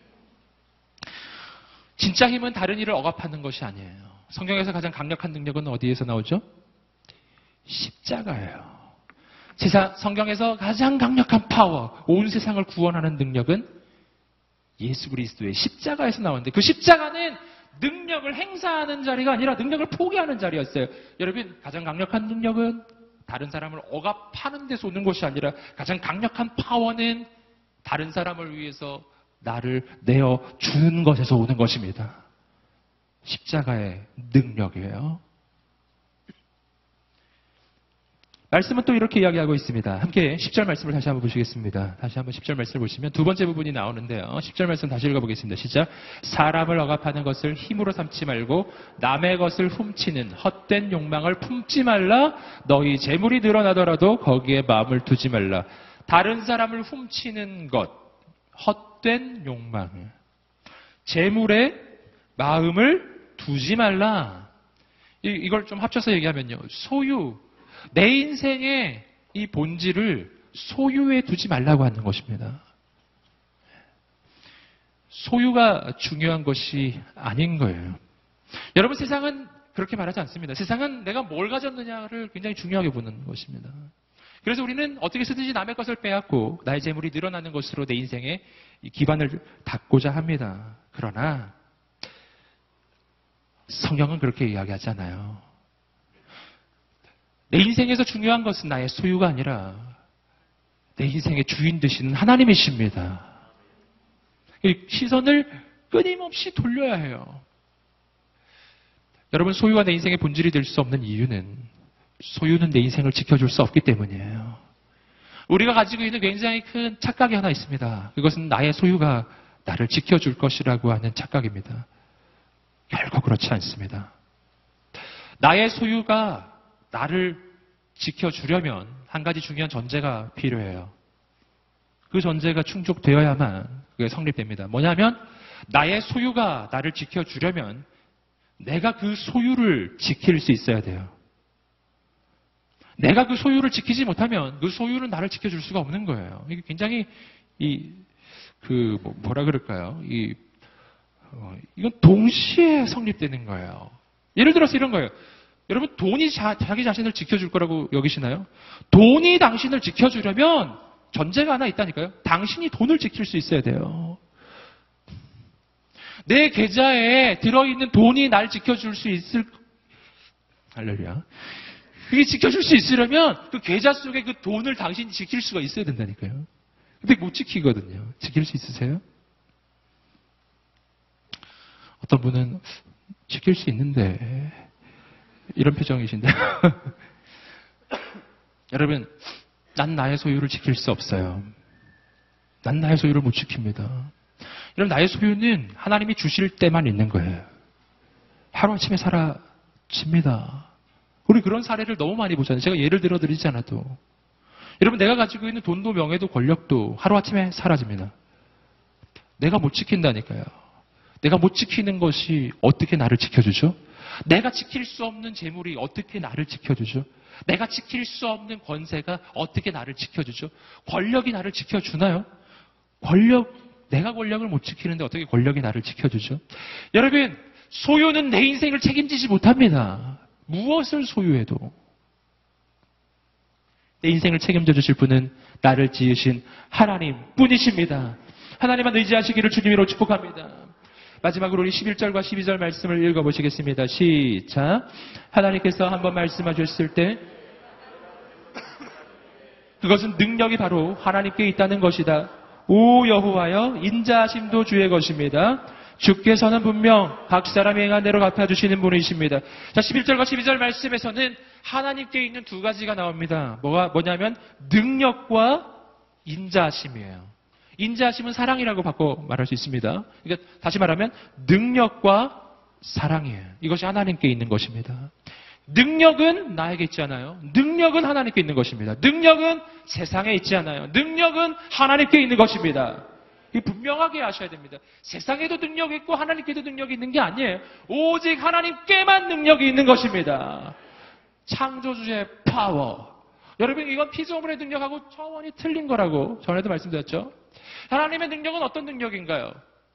진짜 힘은 다른 일을 억압하는 것이 아니에요. 성경에서 가장 강력한 능력은 어디에서 나오죠? 십자가예요. 세상, 성경에서 가장 강력한 파워, 온 세상을 구원하는 능력은 예수 그리스도의 십자가에서 나오는데, 그 십자가는 능력을 행사하는 자리가 아니라 능력을 포기하는 자리였어요. 여러분, 가장 강력한 능력은 다른 사람을 억압하는 데서 오는 것이 아니라 가장 강력한 파워는 다른 사람을 위해서 나를 내어 주는 것에서 오는 것입니다. 십자가의 능력이에요. 말씀은 또 이렇게 이야기하고 있습니다. 함께 십 절 말씀을 다시 한번 보시겠습니다. 다시 한번 십 절 말씀을 보시면 두 번째 부분이 나오는데요. 십 절 말씀 다시 읽어보겠습니다. 시작. 사람을 억압하는 것을 힘으로 삼지 말고 남의 것을 훔치는 헛된 욕망을 품지 말라. 너희 재물이 늘어나더라도 거기에 마음을 두지 말라. 다른 사람을 훔치는 것, 헛된 욕망, 재물에 마음을 두지 말라. 이, 이걸 좀 합쳐서 얘기하면요. 소유, 내 인생의 이 본질을 소유에 두지 말라고 하는 것입니다. 소유가 중요한 것이 아닌 거예요. 여러분, 세상은 그렇게 말하지 않습니다. 세상은 내가 뭘 가졌느냐를 굉장히 중요하게 보는 것입니다. 그래서 우리는 어떻게 쓰든지 남의 것을 빼앗고 나의 재물이 늘어나는 것으로 내 인생의 기반을 닦고자 합니다. 그러나 성경은 그렇게 이야기하지 않아요. 내 인생에서 중요한 것은 나의 소유가 아니라 내 인생의 주인 되시는 하나님이십니다. 이 시선을 끊임없이 돌려야 해요. 여러분, 소유가 내 인생의 본질이 될 수 없는 이유는 소유는 내 인생을 지켜줄 수 없기 때문이에요. 우리가 가지고 있는 굉장히 큰 착각이 하나 있습니다. 그것은 나의 소유가 나를 지켜줄 것이라고 하는 착각입니다. 결코 그렇지 않습니다. 나의 소유가 나를 지켜주려면 한 가지 중요한 전제가 필요해요. 그 전제가 충족되어야만 그게 성립됩니다. 뭐냐면 나의 소유가 나를 지켜주려면 내가 그 소유를 지킬 수 있어야 돼요. 내가 그 소유를 지키지 못하면 그 소유는 나를 지켜줄 수가 없는 거예요. 이게 굉장히 이 그 뭐라 그럴까요? 이 어, 이건 동시에 성립되는 거예요. 예를 들어서 이런 거예요. 여러분, 돈이 자, 자기 자신을 지켜줄 거라고 여기시나요? 돈이 당신을 지켜주려면 전제가 하나 있다니까요. 당신이 돈을 지킬 수 있어야 돼요. 내 계좌에 들어있는 돈이 날 지켜줄 수 있을, 할렐루야. 그게 지켜줄 수 있으려면 그 계좌 속에 그 돈을 당신이 지킬 수가 있어야 된다니까요. 근데 못 지키거든요. 지킬 수 있으세요? 어떤 분은 지킬 수 있는데 이런 표정이신데 여러분, 난 나의 소유를 지킬 수 없어요. 난 나의 소유를 못 지킵니다. 여러분, 나의 소유는 하나님이 주실 때만 있는 거예요. 하루아침에 사라집니다. 우리 그런 사례를 너무 많이 보잖아요. 제가 예를 들어 드리지 않아도. 여러분, 내가 가지고 있는 돈도 명예도 권력도 하루아침에 사라집니다. 내가 못 지킨다니까요. 내가 못 지키는 것이 어떻게 나를 지켜주죠? 내가 지킬 수 없는 재물이 어떻게 나를 지켜주죠? 내가 지킬 수 없는 권세가 어떻게 나를 지켜주죠? 권력이 나를 지켜주나요? 권력, 내가 권력을 못 지키는데 어떻게 권력이 나를 지켜주죠? 여러분, 소유는 내 인생을 책임지지 못합니다. 무엇을 소유해도. 내 인생을 책임져 주실 분은 나를 지으신 하나님 뿐이십니다. 하나님만 의지하시기를 주님으로 축복합니다. 마지막으로 우리 십일 절과 십이 절 말씀을 읽어보시겠습니다. 시작. 하나님께서 한번 말씀하셨을 때 그것은 능력이 바로 하나님께 있다는 것이다. 오 여호와여, 인자하심도 주의 것입니다. 주께서는 분명 각 사람이 행한 대로 갚아주시는 분이십니다. 자, 십일 절과 십이 절 말씀에서는 하나님께 있는 두 가지가 나옵니다. 뭐가, 뭐냐면 능력과 인자하심이에요. 인자하심은 사랑이라고 바꿔 말할 수 있습니다. 그러니까 다시 말하면 능력과 사랑이에요. 이것이 하나님께 있는 것입니다. 능력은 나에게 있지 않아요. 능력은 하나님께 있는 것입니다. 능력은 세상에 있지 않아요. 능력은 하나님께 있는 것입니다. 이 분명하게 아셔야 됩니다. 세상에도 능력이 있고 하나님께도 능력이 있는 게 아니에요. 오직 하나님께만 능력이 있는 것입니다. 창조주의 파워. 여러분, 이건 피조물의 능력하고 차원이 틀린 거라고 전에도 말씀드렸죠. 하나님의 능력은 어떤 능력인가요?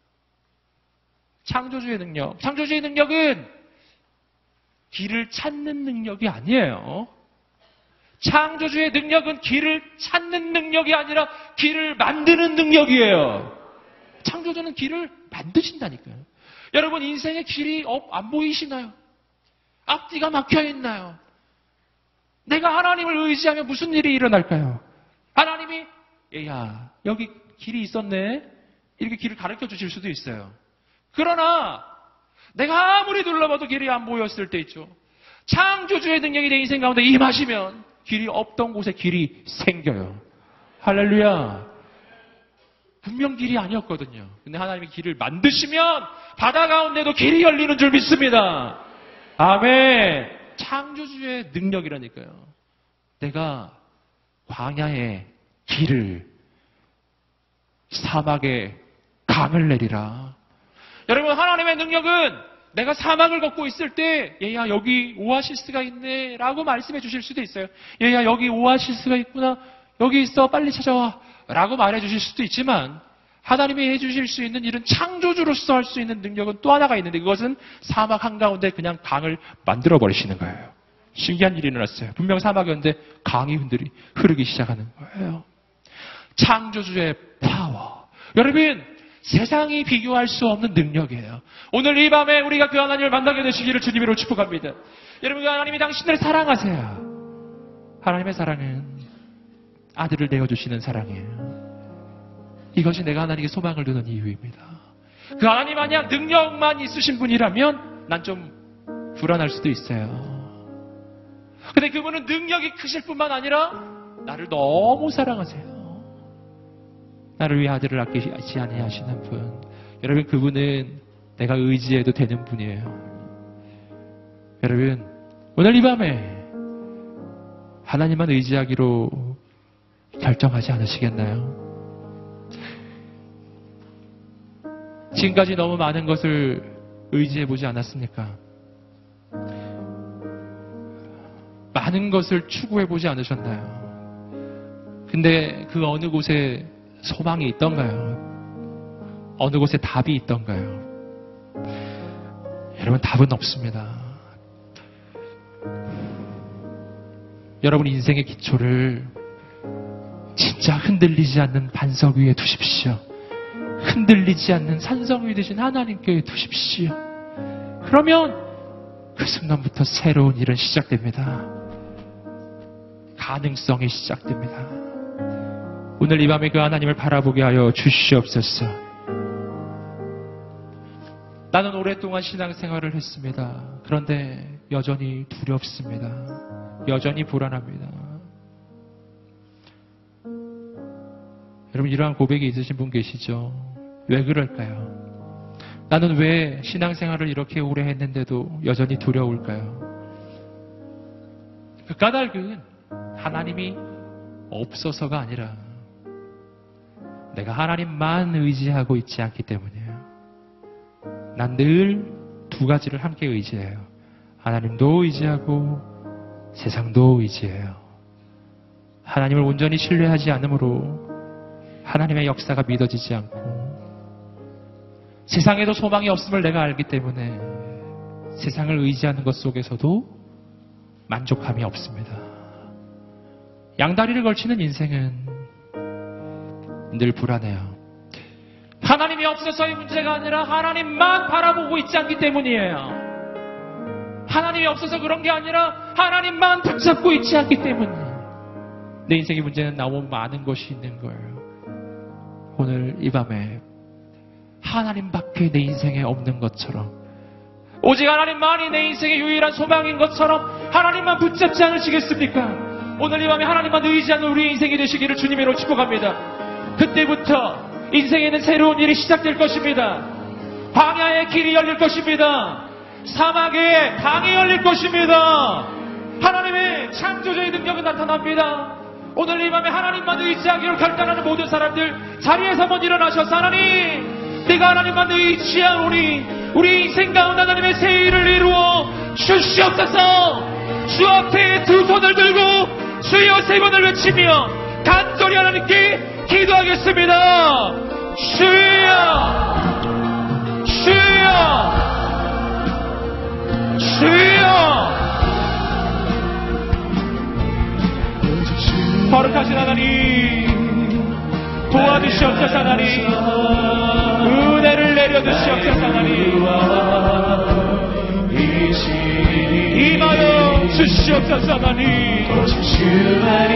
창조주의 능력. 창조주의 능력은 길을 찾는 능력이 아니에요. 창조주의 능력은 길을 찾는 능력이 아니라 길을 만드는 능력이에요. 창조주는 길을 만드신다니까요. 여러분 인생의 길이 안 보이시나요? 앞뒤가 막혀있나요? 내가 하나님을 의지하면 무슨 일이 일어날까요? 하나님이 야 여기 길이 있었네 이렇게 길을 가르쳐 주실 수도 있어요. 그러나 내가 아무리 둘러봐도 길이 안 보였을 때 있죠. 창조주의 능력이 내 인생 가운데 임하시면 길이 없던 곳에 길이 생겨요. 할렐루야. 분명 길이 아니었거든요. 근데 하나님이 길을 만드시면 바다 가운데도 길이 열리는 줄 믿습니다. 아멘. 창조주의 능력이라니까요. 내가 광야에 길을, 사막에 강을 내리라. 여러분 하나님의 능력은 내가 사막을 걷고 있을 때 얘야 여기 오아시스가 있네 라고 말씀해 주실 수도 있어요. 얘야 여기 오아시스가 있구나. 여기 있어 빨리 찾아와 라고 말해 주실 수도 있지만 하나님이 해주실 수 있는 일은 창조주로서 할 수 있는 능력은 또 하나가 있는데 그것은 사막 한가운데 그냥 강을 만들어 버리시는 거예요. 신기한 일이 일어났어요. 분명 사막이었는데 강이 흔들이 흐르기 시작하는 거예요. 창조주의 파워. 여러분 세상이 비교할 수 없는 능력이에요. 오늘 이 밤에 우리가 그 하나님을 만나게 되시기를 주님으로 축복합니다. 여러분 그 하나님이 당신을 사랑하세요. 하나님의 사랑은 아들을 내어주시는 사랑이에요. 이것이 내가 하나님께 소망을 두는 이유입니다. 그 하나님 만약 능력만 있으신 분이라면 난 좀 불안할 수도 있어요. 근데 그분은 능력이 크실 뿐만 아니라 나를 너무 사랑하세요. 나를 위해 아들을 아끼지 아니하시는 분. 여러분 그분은 내가 의지해도 되는 분이에요. 여러분 오늘 이 밤에 하나님만 의지하기로 결정하지 않으시겠나요? 지금까지 너무 많은 것을 의지해보지 않았습니까? 많은 것을 추구해보지 않으셨나요? 근데 그 어느 곳에 소망이 있던가요? 어느 곳에 답이 있던가요? 여러분 답은 없습니다. 여러분 인생의 기초를 진짜 흔들리지 않는 반석 위에 두십시오. 흔들리지 않는 산성 위에 되신 하나님께 두십시오. 그러면 그 순간부터 새로운 일은 시작됩니다. 가능성이 시작됩니다. 오늘 이 밤에 그 하나님을 바라보게 하여 주시옵소서. 나는 오랫동안 신앙생활을 했습니다. 그런데 여전히 두렵습니다. 여전히 불안합니다. 여러분 이러한 고백이 있으신 분 계시죠? 왜 그럴까요? 나는 왜 신앙생활을 이렇게 오래 했는데도 여전히 두려울까요? 그 까닭은 하나님이 없어서가 아니라 내가 하나님만 의지하고 있지 않기 때문이에요. 난 늘 두 가지를 함께 의지해요. 하나님도 의지하고 세상도 의지해요. 하나님을 온전히 신뢰하지 않으므로 하나님의 역사가 믿어지지 않고 세상에도 소망이 없음을 내가 알기 때문에 세상을 의지하는 것 속에서도 만족함이 없습니다. 양다리를 걸치는 인생은 늘 불안해요. 하나님이 없어서의 문제가 아니라 하나님만 바라보고 있지 않기 때문이에요. 하나님이 없어서 그런 게 아니라 하나님만 붙잡고 있지 않기 때문에 내 인생의 문제는 너무 많은 것이 있는 거예요. 오늘 이 밤에 하나님밖에 내 인생에 없는 것처럼 오직 하나님만이 내 인생의 유일한 소망인 것처럼 하나님만 붙잡지 않으시겠습니까? 오늘 이 밤에 하나님만 의지하는 우리의 인생이 되시기를 주님으로 축복합니다. 그때부터 인생에는 새로운 일이 시작될 것입니다. 광야의 길이 열릴 것입니다. 사막에 강이 열릴 것입니다. 하나님의 창조주의 능력이 나타납니다. 오늘 이 밤에 하나님만 의지하기로 결단하는 모든 사람들 자리에서 한번 일어나셔서 하나님 내가 하나님만 의지하오니 우리 인생 가운데 하나님의 새 일을 이루어 주시옵소서. 주 앞에 두 손을 들고 주여 세 번을 외치며 간절히 하나님께 기도하겠습니다. 주여 주여 주여 거룩하신 하나님 도와주시옵소서. 하나님 은혜를 내려 주시옵소서 하나님. 임하여 주시옵소서 하나님.